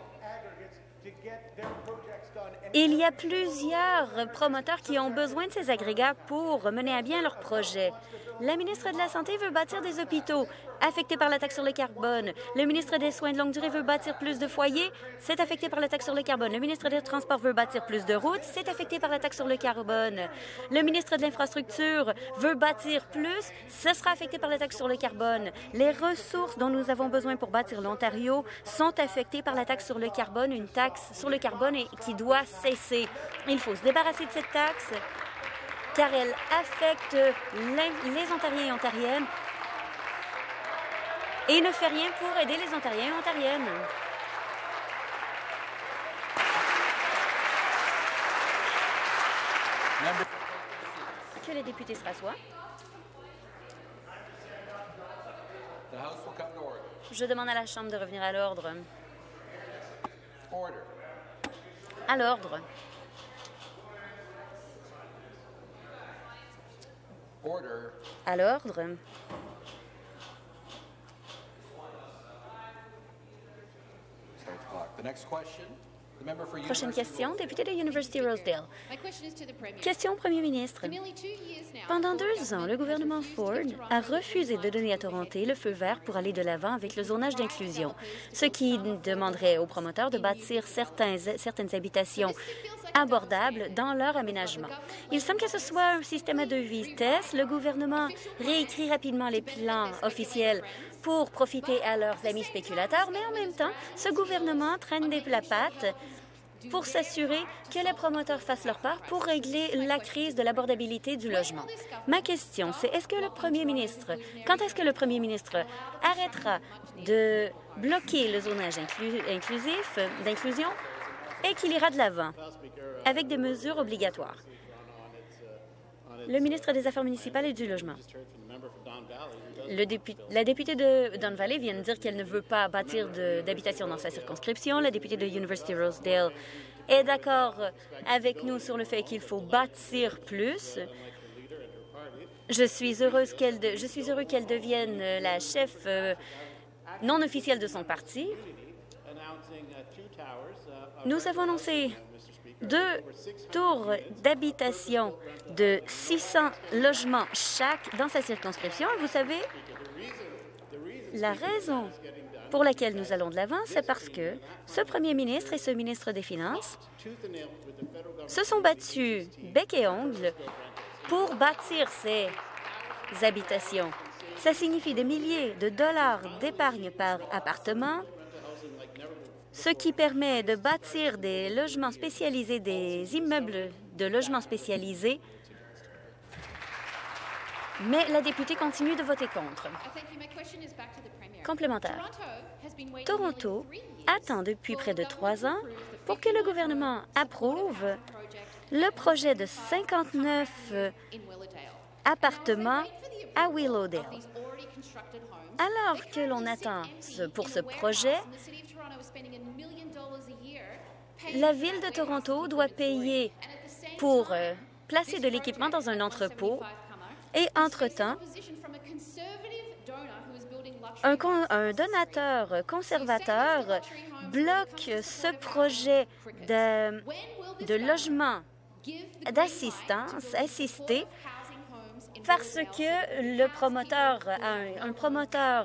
Il y a plusieurs promoteurs qui ont besoin de ces agrégats pour mener à bien leurs projets. La ministre de la Santé veut bâtir des hôpitaux affectés par la taxe sur le carbone. Le ministre des Soins de longue durée veut bâtir plus de foyers, c'est affecté par la taxe sur le carbone. Le ministre des Transports veut bâtir plus de routes, c'est affecté par la taxe sur le carbone. Le ministre de l'Infrastructure veut bâtir plus, ce sera affecté par la taxe sur le carbone. Les ressources dont nous avons besoin pour bâtir l'Ontario sont affectées par la taxe sur le carbone, une taxe sur le carbone qui doit cesser. Il faut se débarrasser de cette taxe car elle affecte les Ontariens et Ontariennes et ne fait rien pour aider les Ontariens et Ontariennes. Que les députés se rassoient. Je demande à la Chambre de revenir à l'ordre. À l'ordre. À l'ordre. Prochaine question, député de University Rosedale. Question au Premier ministre. Pendant 2 ans, le gouvernement Ford a refusé de donner à Toronto le feu vert pour aller de l'avant avec le zonage d'inclusion, ce qui demanderait aux promoteurs de bâtir certaines habitations abordables dans leur aménagement. Il semble que ce soit un système à 2 vitesses. Le gouvernement réécrit rapidement les plans officiels pour profiter à leurs amis spéculateurs, mais en même temps, ce gouvernement traîne la patte pour s'assurer que les promoteurs fassent leur part pour régler la crise de l'abordabilité du logement. Ma question, c'est quand est-ce que le premier ministre arrêtera de bloquer le zonage d'inclusion et qu'il ira de l'avant avec des mesures obligatoires? Le ministre des Affaires municipales et du Logement. La députée de Don Valley vient de dire qu'elle ne veut pas bâtir d'habitation dans sa circonscription. La députée de University Rosedale est d'accord avec nous sur le fait qu'il faut bâtir plus. Je suis heureux qu'elle devienne la chef non officielle de son parti. Nous avons annoncé 2 tours d'habitation de 600 logements chaque dans sa circonscription. Et vous savez, la raison pour laquelle nous allons de l'avant, c'est parce que ce premier ministre et ce ministre des Finances se sont battus bec et ongle pour bâtir ces habitations. Ça signifie des milliers de dollars d'épargne par appartement, ce qui permet de bâtir des logements spécialisés, des immeubles de logements spécialisés. Mais la députée continue de voter contre. Complémentaire. Toronto attend depuis près de 3 ans pour que le gouvernement approuve le projet de 59 appartements à Willowdale. Alors que l'on attend pour ce projet, la Ville de Toronto doit payer pour placer de l'équipement dans un entrepôt et, entre-temps, un donateur conservateur bloque ce projet de logement d'assistance assistée parce que le promoteur, un promoteur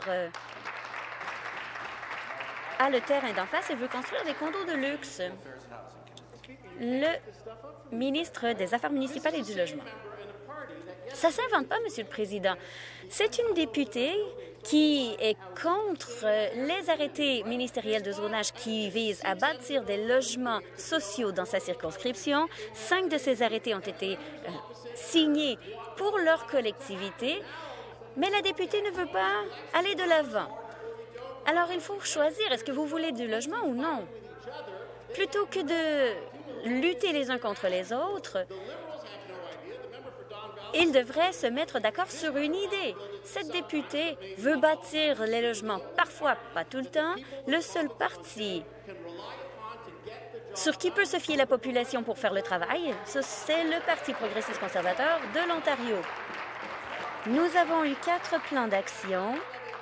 a le terrain d'en face et veut construire des condos de luxe. Le ministre des Affaires municipales et du Logement. Ça ne s'invente pas, Monsieur le Président. C'est une députée qui est contre les arrêtés ministériels de zonage qui visent à bâtir des logements sociaux dans sa circonscription. 5 de ces arrêtés ont été signés pour leur collectivité, mais la députée ne veut pas aller de l'avant. Alors, il faut choisir. Est-ce que vous voulez du logement ou non? Plutôt que de lutter les uns contre les autres, ils devraient se mettre d'accord sur une idée. Cette députée veut bâtir les logements, parfois, pas tout le temps. Le seul parti sur qui peut se fier la population pour faire le travail, c'est le Parti progressiste conservateur de l'Ontario. Nous avons eu 4 plans d'action.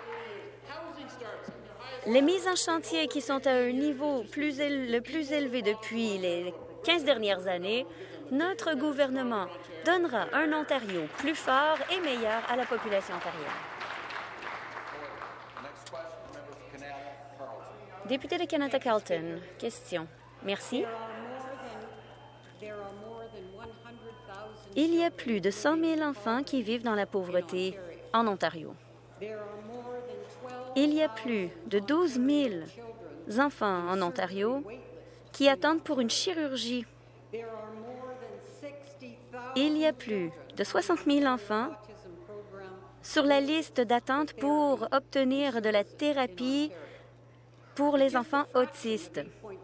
Les mises en chantier qui sont à un niveau le plus élevé depuis les 15 dernières années, notre gouvernement donnera un Ontario plus fort et meilleur à la population ontarienne. Député de Canada-Carleton, question. Merci. Il y a plus de 100 000 enfants qui vivent dans la pauvreté en Ontario. Il y a plus de 12 000 enfants en Ontario qui attendent pour une chirurgie. Il y a plus de 60 000 enfants sur la liste d'attente pour obtenir de la thérapie pour les enfants autistes.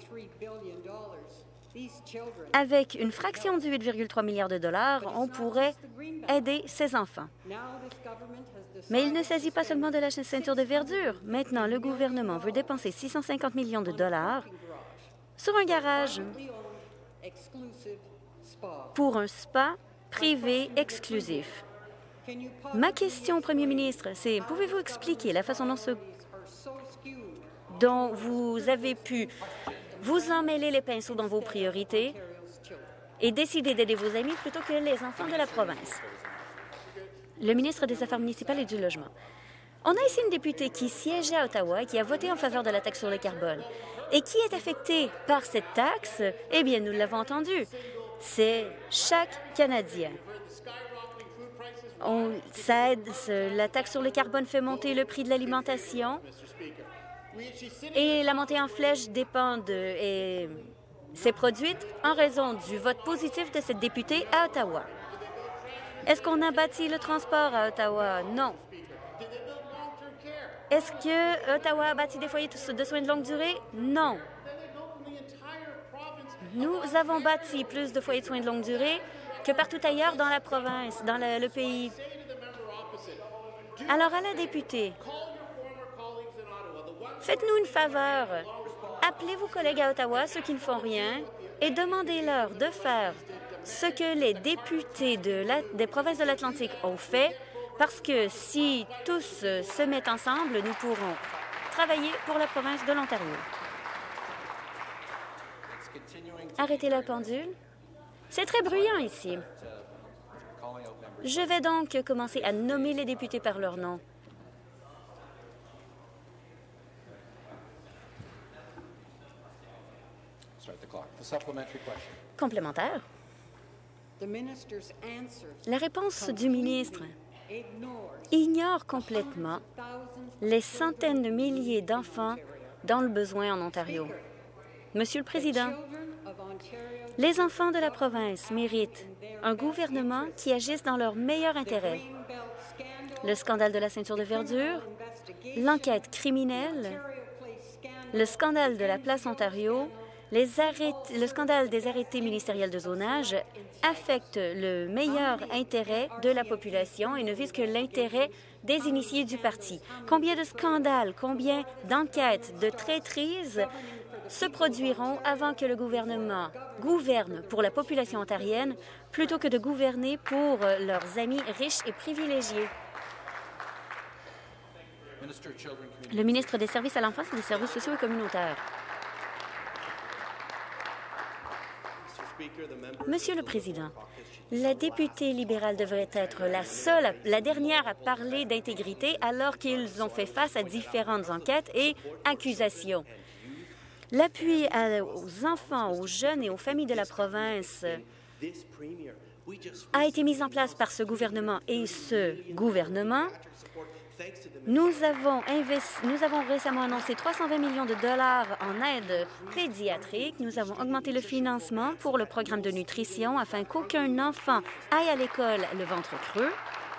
Avec une fraction de 8,3 milliards de dollars, on pourrait aider ces enfants. Mais il ne s'agit pas seulement de la ceinture de verdure. Maintenant, le gouvernement veut dépenser 650 millions de dollars sur un garage pour un spa privé exclusif. Ma question au premier ministre, c'est pouvez-vous expliquer la façon dont vous avez pu vous emmêler les pinceaux dans vos priorités et décider d'aider vos amis plutôt que les enfants de la province? Le ministre des Affaires municipales et du Logement. On a ici une députée qui siégeait à Ottawa et qui a voté en faveur de la taxe sur le carbone. Et qui est affectée par cette taxe? Eh bien, nous l'avons entendu. C'est chaque Canadien. Ça aide, la taxe sur le carbone fait monter le prix de l'alimentation et la montée en flèche dépend et s'est produite en raison du vote positif de cette députée à Ottawa. Est-ce qu'on a bâti le transport à Ottawa? Non. Est-ce que Ottawa a bâti des foyers de soins de longue durée? Non. Nous avons bâti plus de foyers de soins de longue durée que partout ailleurs dans la province, dans le pays. Alors, à la députée, faites-nous une faveur. Appelez vos collègues à Ottawa, ceux qui ne font rien, et demandez-leur de faire ce que les députés des provinces de l'Atlantique ont fait, parce que si tous se mettent ensemble, nous pourrons travailler pour la province de l'Ontario. Arrêtez la pendule. C'est très bruyant ici. Je vais donc commencer à nommer les députés par leur nom. Complémentaire. La réponse du ministre ignore complètement les centaines de milliers d'enfants dans le besoin en Ontario. Monsieur le Président, les enfants de la province méritent un gouvernement qui agisse dans leur meilleur intérêt. Le scandale de la ceinture de verdure, l'enquête criminelle, le scandale de la place Ontario, le scandale des arrêtés ministériels de zonage affectent le meilleur intérêt de la population et ne visent que l'intérêt des initiés du parti. Combien de scandales, combien d'enquêtes, de traîtrises se produiront avant que le gouvernement gouverne pour la population ontarienne plutôt que de gouverner pour leurs amis riches et privilégiés? Le ministre des Services à l'enfance et des services sociaux et communautaires. Monsieur le Président, la députée libérale devrait être la dernière à parler d'intégrité alors qu'ils ont fait face à différentes enquêtes et accusations. L'appui aux enfants, aux jeunes et aux familles de la province a été mis en place par ce gouvernement et ce gouvernement. Nous avons récemment annoncé 320 millions de dollars en aide pédiatrique. Nous avons augmenté le financement pour le programme de nutrition afin qu'aucun enfant aille à l'école le ventre creux.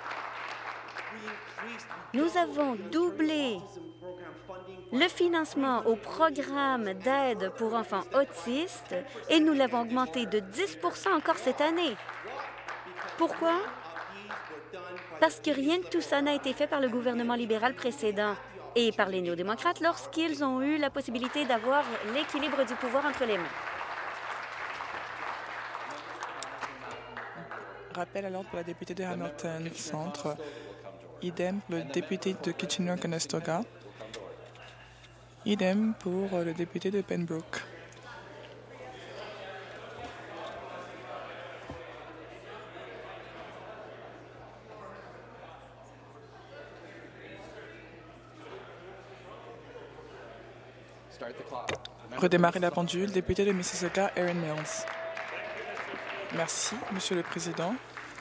Nous avons doublé le financement au programme d'aide pour enfants autistes et nous l'avons augmenté de 10 encore cette année. Pourquoi? Parce que rien de tout ça n'a été fait par le gouvernement libéral précédent et par les néo-démocrates lorsqu'ils ont eu la possibilité d'avoir l'équilibre du pouvoir entre les mains. Rappel à l'ordre pour la députée de Hamilton Centre. Idem pour le député de Kitchener-Conestoga. Idem pour le député de Pembroke. Redémarrer la pendule, député de Mississauga, Erin Mills. Merci, Monsieur le Président.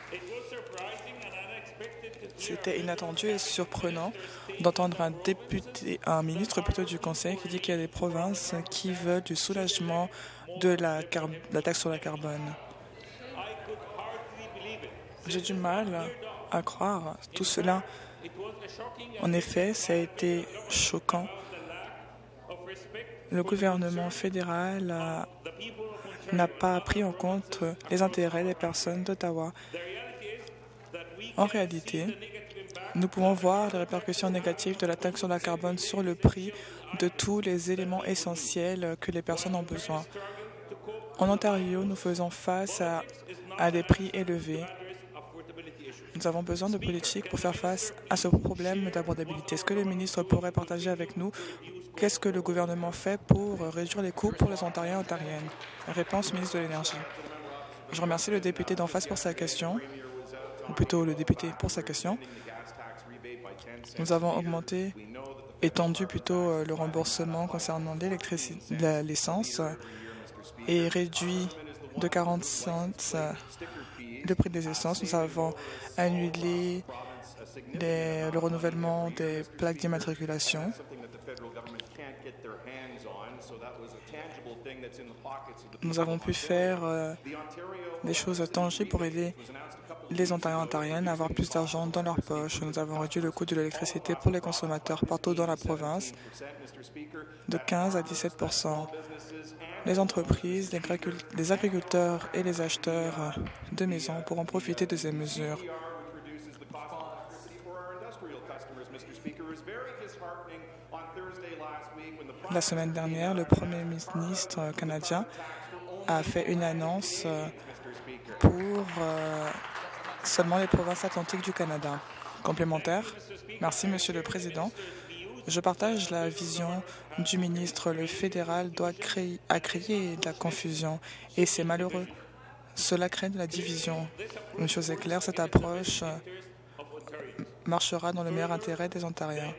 C'était inattendu et surprenant d'entendre un ministre plutôt du Conseil qui dit qu'il y a des provinces qui veulent du soulagement de la taxe sur la carbone. J'ai du mal à croire tout cela. En effet, ça a été choquant. Le gouvernement fédéral n'a pas pris en compte les intérêts des personnes d'Ottawa. En réalité, nous pouvons voir les répercussions négatives de la taxe sur la carbone sur le prix de tous les éléments essentiels que les personnes ont besoin. En Ontario, nous faisons face à des prix élevés. Nous avons besoin de politiques pour faire face à ce problème d'abordabilité. Est-ce que le ministre pourrait partager avec nous qu'est-ce que le gouvernement fait pour réduire les coûts pour les Ontariens et Ontariennes? Réponse, ministre de l'Énergie. Je remercie le député d'en face pour sa question, ou plutôt le député pour sa question. Nous avons étendu plutôt le remboursement concernant l'essence et réduit de 40 cents le prix des essences. Nous avons annulé le renouvellement des plaques d'immatriculation. Nous avons pu faire des choses tangibles pour aider les Ontariens et Ontariennes à avoir plus d'argent dans leur poche. Nous avons réduit le coût de l'électricité pour les consommateurs partout dans la province de 15 à 17 %. Les entreprises, les agriculteurs et les acheteurs de maisons pourront profiter de ces mesures. La semaine dernière, le Premier ministre canadien a fait une annonce pour seulement les provinces atlantiques du Canada. Complémentaire. Merci, Monsieur le Président. Je partage la vision du ministre. Le fédéral doit créer de la confusion et c'est malheureux. Cela crée de la division. Une chose est claire, cette approche marchera dans le meilleur intérêt des Ontariens.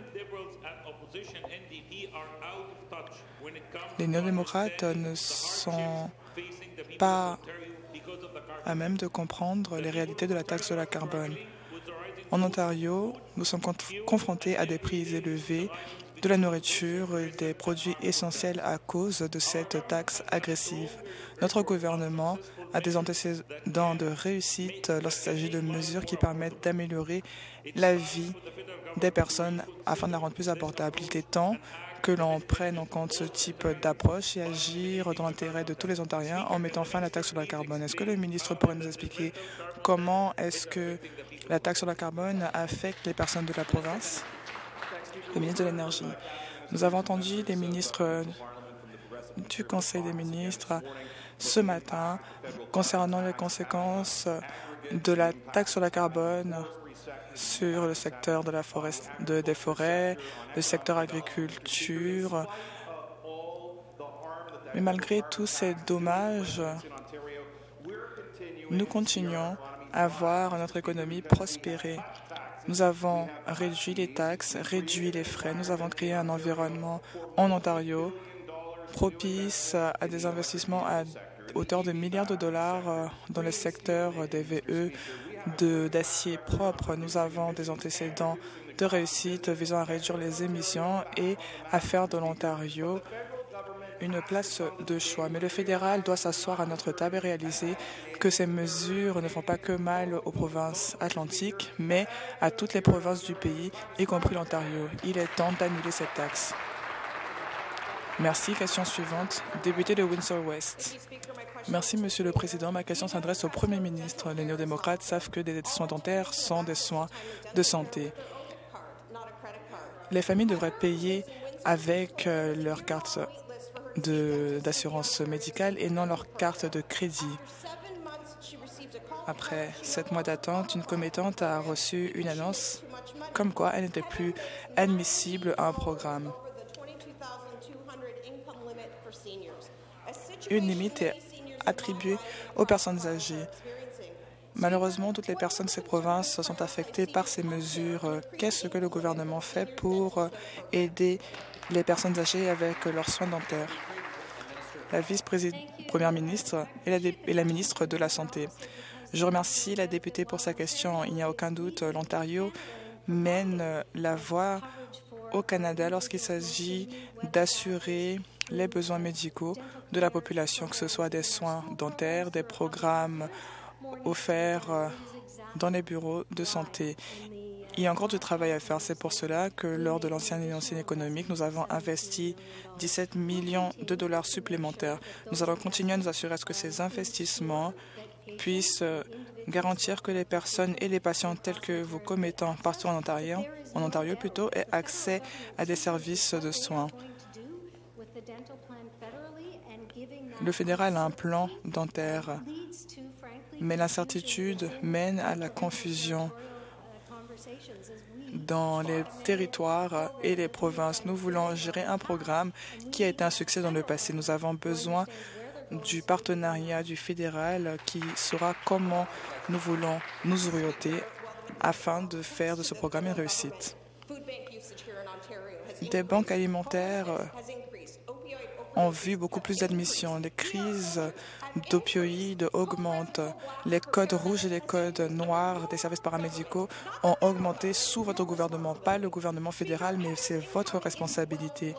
Les néo-démocrates ne sont pas à même de comprendre les réalités de la taxe sur la carbone. En Ontario, nous sommes confrontés à des prix élevés de la nourriture et des produits essentiels à cause de cette taxe agressive. Notre gouvernement a des antécédents de réussite lorsqu'il s'agit de mesures qui permettent d'améliorer la vie des personnes afin de la rendre plus abordable. Il est temps que l'on prenne en compte ce type d'approche et agir dans l'intérêt de tous les Ontariens en mettant fin à la taxe sur la carbone. Est-ce que le ministre pourrait nous expliquer comment est-ce que la taxe sur la carbone affecte les personnes de la province? Le ministre de l'Énergie. Nous avons entendu les ministres du Conseil des ministres ce matin concernant les conséquences de la taxe sur la carbone sur le secteur de des forêts, le secteur agriculture. Mais malgré tous ces dommages, nous continuons à voir notre économie prospérer. Nous avons réduit les taxes, réduit les frais. Nous avons créé un environnement en Ontario propice à des investissements à hauteur de milliards de dollars dans le secteur des VE d'acier propre. Nous avons des antécédents de réussite visant à réduire les émissions et à faire de l'Ontario une place de choix. Mais le fédéral doit s'asseoir à notre table et réaliser que ces mesures ne font pas que mal aux provinces atlantiques, mais à toutes les provinces du pays, y compris l'Ontario. Il est temps d'annuler cette taxe. Merci. Question suivante. Député de Windsor-West. Merci, Monsieur le Président. Ma question s'adresse au Premier ministre. Les néo-démocrates savent que des soins dentaires sont des soins de santé. Les familles devraient payer avec leur carte d'assurance médicale et non leur carte de crédit. Après 7 mois d'attente, une commettante a reçu une annonce comme quoi elle n'était plus admissible à un programme. Une limite est attribuée aux personnes âgées. Malheureusement, toutes les personnes de ces provinces sont affectées par ces mesures. Qu'est-ce que le gouvernement fait pour aider les personnes âgées avec leurs soins dentaires? La vice-première ministre et la ministre de la Santé. Je remercie la députée pour sa question. Il n'y a aucun doute, l'Ontario mène la voie au Canada lorsqu'il s'agit d'assurer les besoins médicaux de la population, que ce soit des soins dentaires, des programmes offerts dans les bureaux de santé. Il y a encore du travail à faire. C'est pour cela que lors de l'ancienne Union économique, nous avons investi 17 millions de dollars supplémentaires. Nous allons continuer à nous assurer à ce que ces investissements puissent garantir que les personnes et les patients tels que vos commettants partout en Ontario aient accès à des services de soins. Le fédéral a un plan dentaire, mais l'incertitude mène à la confusion dans les territoires et les provinces. Nous voulons gérer un programme qui a été un succès dans le passé. Nous avons besoin du partenariat du fédéral qui saura comment nous voulons nous orienter afin de faire de ce programme une réussite. Des banques alimentaires ont vu beaucoup plus d'admissions. Les crises d'opioïdes augmentent. Les codes rouges et les codes noirs des services paramédicaux ont augmenté sous votre gouvernement, pas le gouvernement fédéral, mais c'est votre responsabilité.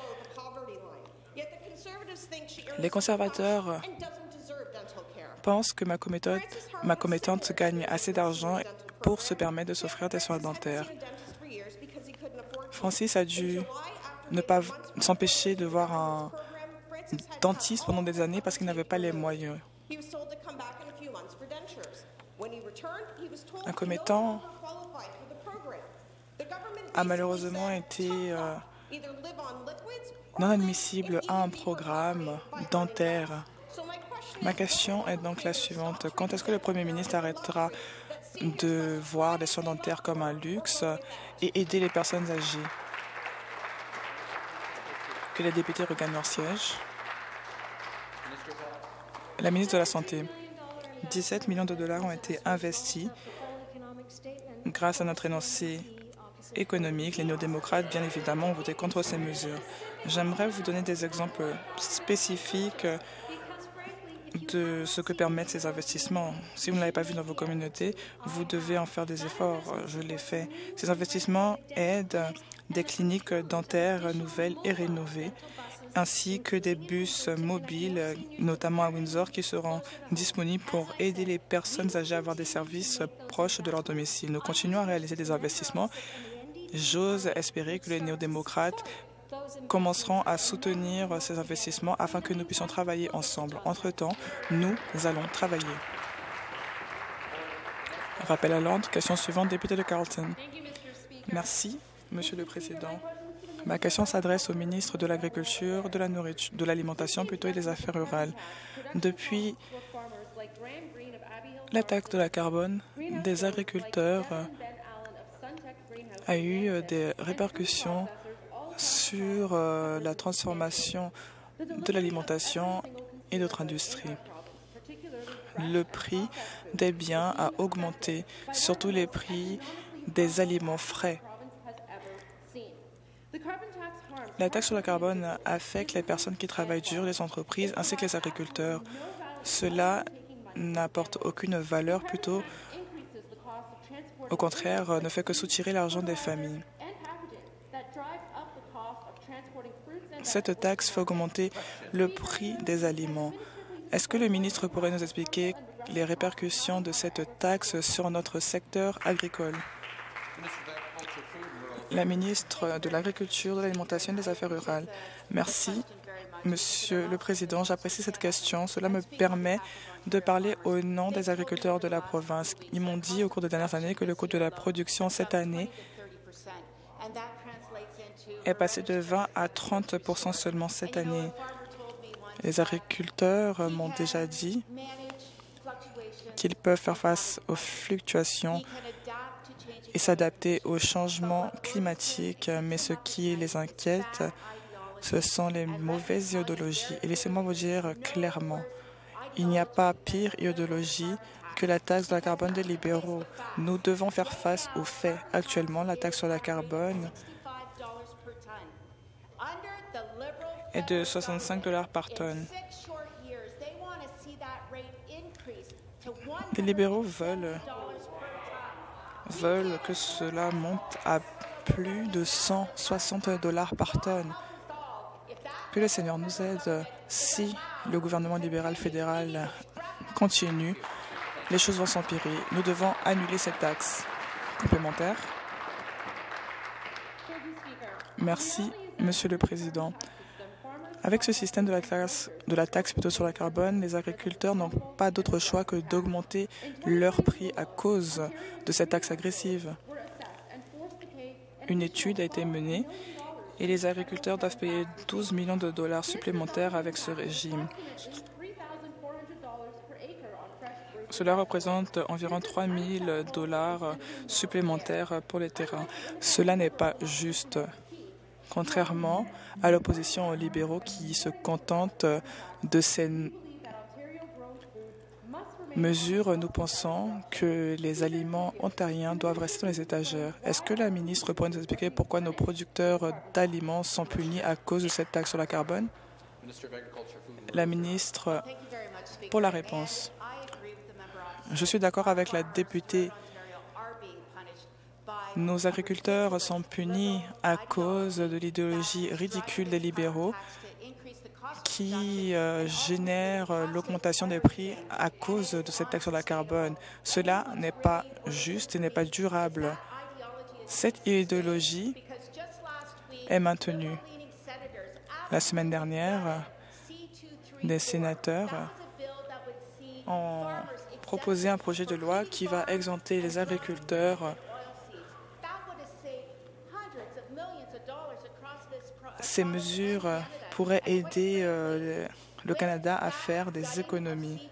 Les conservateurs pensent que ma commettante gagne assez d'argent pour se permettre de s'offrir des soins dentaires. Francis a dû ne pas s'empêcher de voir un dentiste pendant des années parce qu'il n'avait pas les moyens. Un commettant a malheureusement été non admissible à un programme dentaire. Ma question est donc la suivante. Quand est-ce que le Premier ministre arrêtera de voir les soins dentaires comme un luxe et aider les personnes âgées? Que les députés regagnent leur siège. La ministre de la Santé. 17 millions de dollars ont été investis grâce à notre énoncé économique. Les néo-démocrates, bien évidemment, ont voté contre ces mesures. J'aimerais vous donner des exemples spécifiques de ce que permettent ces investissements. Si vous ne l'avez pas vu dans vos communautés, vous devez en faire des efforts. Je l'ai fait. Ces investissements aident des cliniques dentaires nouvelles et rénovées, ainsi que des bus mobiles, notamment à Windsor, qui seront disponibles pour aider les personnes âgées à avoir des services proches de leur domicile. Nous continuons à réaliser des investissements. J'ose espérer que les néo-démocrates commenceront à soutenir ces investissements afin que nous puissions travailler ensemble. Entre-temps, nous allons travailler. Rappel à l'ordre. Question suivante, député de Carleton. Merci, Monsieur le Président. Ma question s'adresse au ministre de l'Agriculture, de l'Alimentation plutôt et des Affaires rurales. Depuis la taxe de la carbone, des agriculteurs ont eu des répercussions sur la transformation de l'alimentation et d'autres industries. Le prix des biens a augmenté, surtout les prix des aliments frais. La taxe sur le carbone affecte les personnes qui travaillent dur, les entreprises ainsi que les agriculteurs. Cela n'apporte aucune valeur, plutôt au contraire, ne fait que soutirer l'argent des familles. Cette taxe fait augmenter le prix des aliments. Est-ce que le ministre pourrait nous expliquer les répercussions de cette taxe sur notre secteur agricole? La ministre de l'Agriculture, de l'Alimentation et des Affaires rurales. Merci, Monsieur le Président. J'apprécie cette question. Cela me permet de parler au nom des agriculteurs de la province. Ils m'ont dit au cours des dernières années que le coût de la production cette année est passé de 20 à 30 % seulement cette année. Les agriculteurs m'ont déjà dit qu'ils peuvent faire face aux fluctuations et s'adapter aux changements climatiques, mais ce qui les inquiète, ce sont les mauvaises idéologies. Et laissez-moi vous dire clairement, il n'y a pas pire idéologie que la taxe de la carbone des libéraux. Nous devons faire face aux faits. Actuellement, la taxe sur la carbone est de 65 $ par tonne. Les libéraux veulent que cela monte à plus de 160 $ par tonne. Que le Seigneur nous aide. Si le gouvernement libéral fédéral continue, les choses vont s'empirer. Nous devons annuler cette taxe complémentaire. Merci, Monsieur le Président. Avec ce système de la taxe sur la carbone, les agriculteurs n'ont pas d'autre choix que d'augmenter leur prix à cause de cette taxe agressive. Une étude a été menée et les agriculteurs doivent payer 12 millions de dollars supplémentaires avec ce régime. Cela représente environ 3 000 $ supplémentaires pour les terrains. Cela n'est pas juste. Contrairement à l'opposition aux libéraux qui se contentent de ces mesures, nous pensons que les aliments ontariens doivent rester dans les étagères. Est-ce que la ministre pourrait nous expliquer pourquoi nos producteurs d'aliments sont punis à cause de cette taxe sur la carbone? La ministre, pour la réponse. Je suis d'accord avec la députée. Nos agriculteurs sont punis à cause de l'idéologie ridicule des libéraux qui génère l'augmentation des prix à cause de cette taxe sur la carbone. Cela n'est pas juste et n'est pas durable. Cette idéologie est maintenue. La semaine dernière, des sénateurs ont proposé un projet de loi qui va exempter les agriculteurs. Ces mesures pourraient aider le Canada à faire des économies.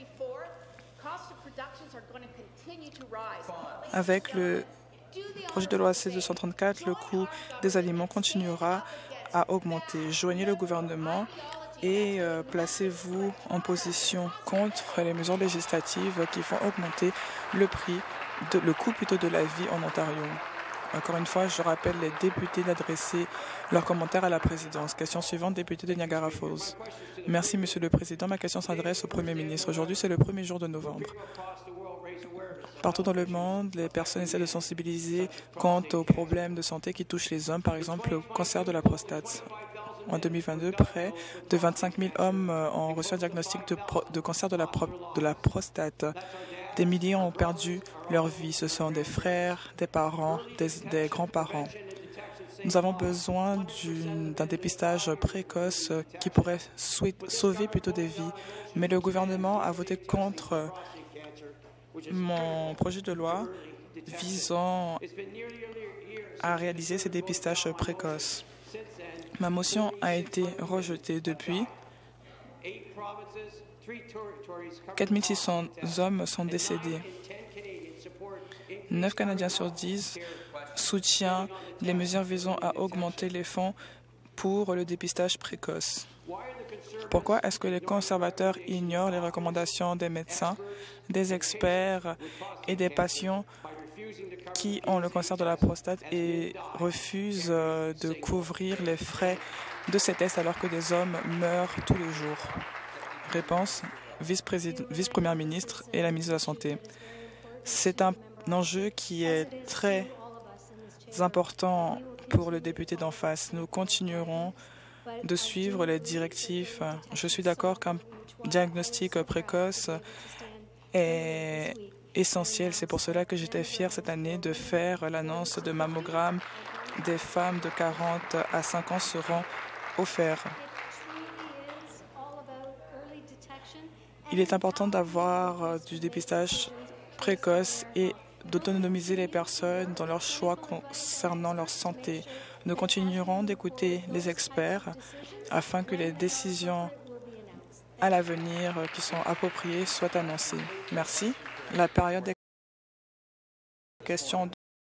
Avec le projet de loi C-234, le coût des aliments continuera à augmenter. Joignez le gouvernement et placez-vous en position contre les mesures législatives qui font augmenter le coût de la vie en Ontario. Encore une fois, je rappelle les députés d'adresser leurs commentaires à la présidence. Question suivante, député de Niagara Falls. Merci, Monsieur le Président. Ma question s'adresse au Premier ministre. Aujourd'hui, c'est le 1er jour de novembre. Partout dans le monde, les personnes essaient de sensibiliser quant aux problèmes de santé qui touchent les hommes, par exemple le cancer de la prostate. En 2022, près de 25 000 hommes ont reçu un diagnostic de cancer de la prostate. Des milliers ont perdu leur vie. Ce sont des frères, des parents, des grands-parents. Nous avons besoin d'un dépistage précoce qui pourrait sauver plutôt des vies. Mais le gouvernement a voté contre mon projet de loi visant à réaliser ces dépistages précoces. Ma motion a été rejetée depuis. 4 600 hommes sont décédés. 9 Canadiens sur 10 soutiennent les mesures visant à augmenter les fonds pour le dépistage précoce. Pourquoi est-ce que les conservateurs ignorent les recommandations des médecins, des experts et des patients qui ont le cancer de la prostate et refusent de couvrir les frais de ces tests alors que des hommes meurent tous les jours. Réponse, vice-première ministre et la ministre de la Santé. C'est un enjeu qui est très important pour le député d'en face. Nous continuerons de suivre les directives. Je suis d'accord qu'un diagnostic précoce est essentiel. C'est pour cela que j'étais fière cette année de faire l'annonce de mammogrammes. Des femmes de 40 à 5 ans seront offerts. Il est important d'avoir du dépistage précoce et d'autonomiser les personnes dans leurs choix concernant leur santé. Nous continuerons d'écouter les experts afin que les décisions à l'avenir qui sont appropriées soient annoncées. Merci. La période des questions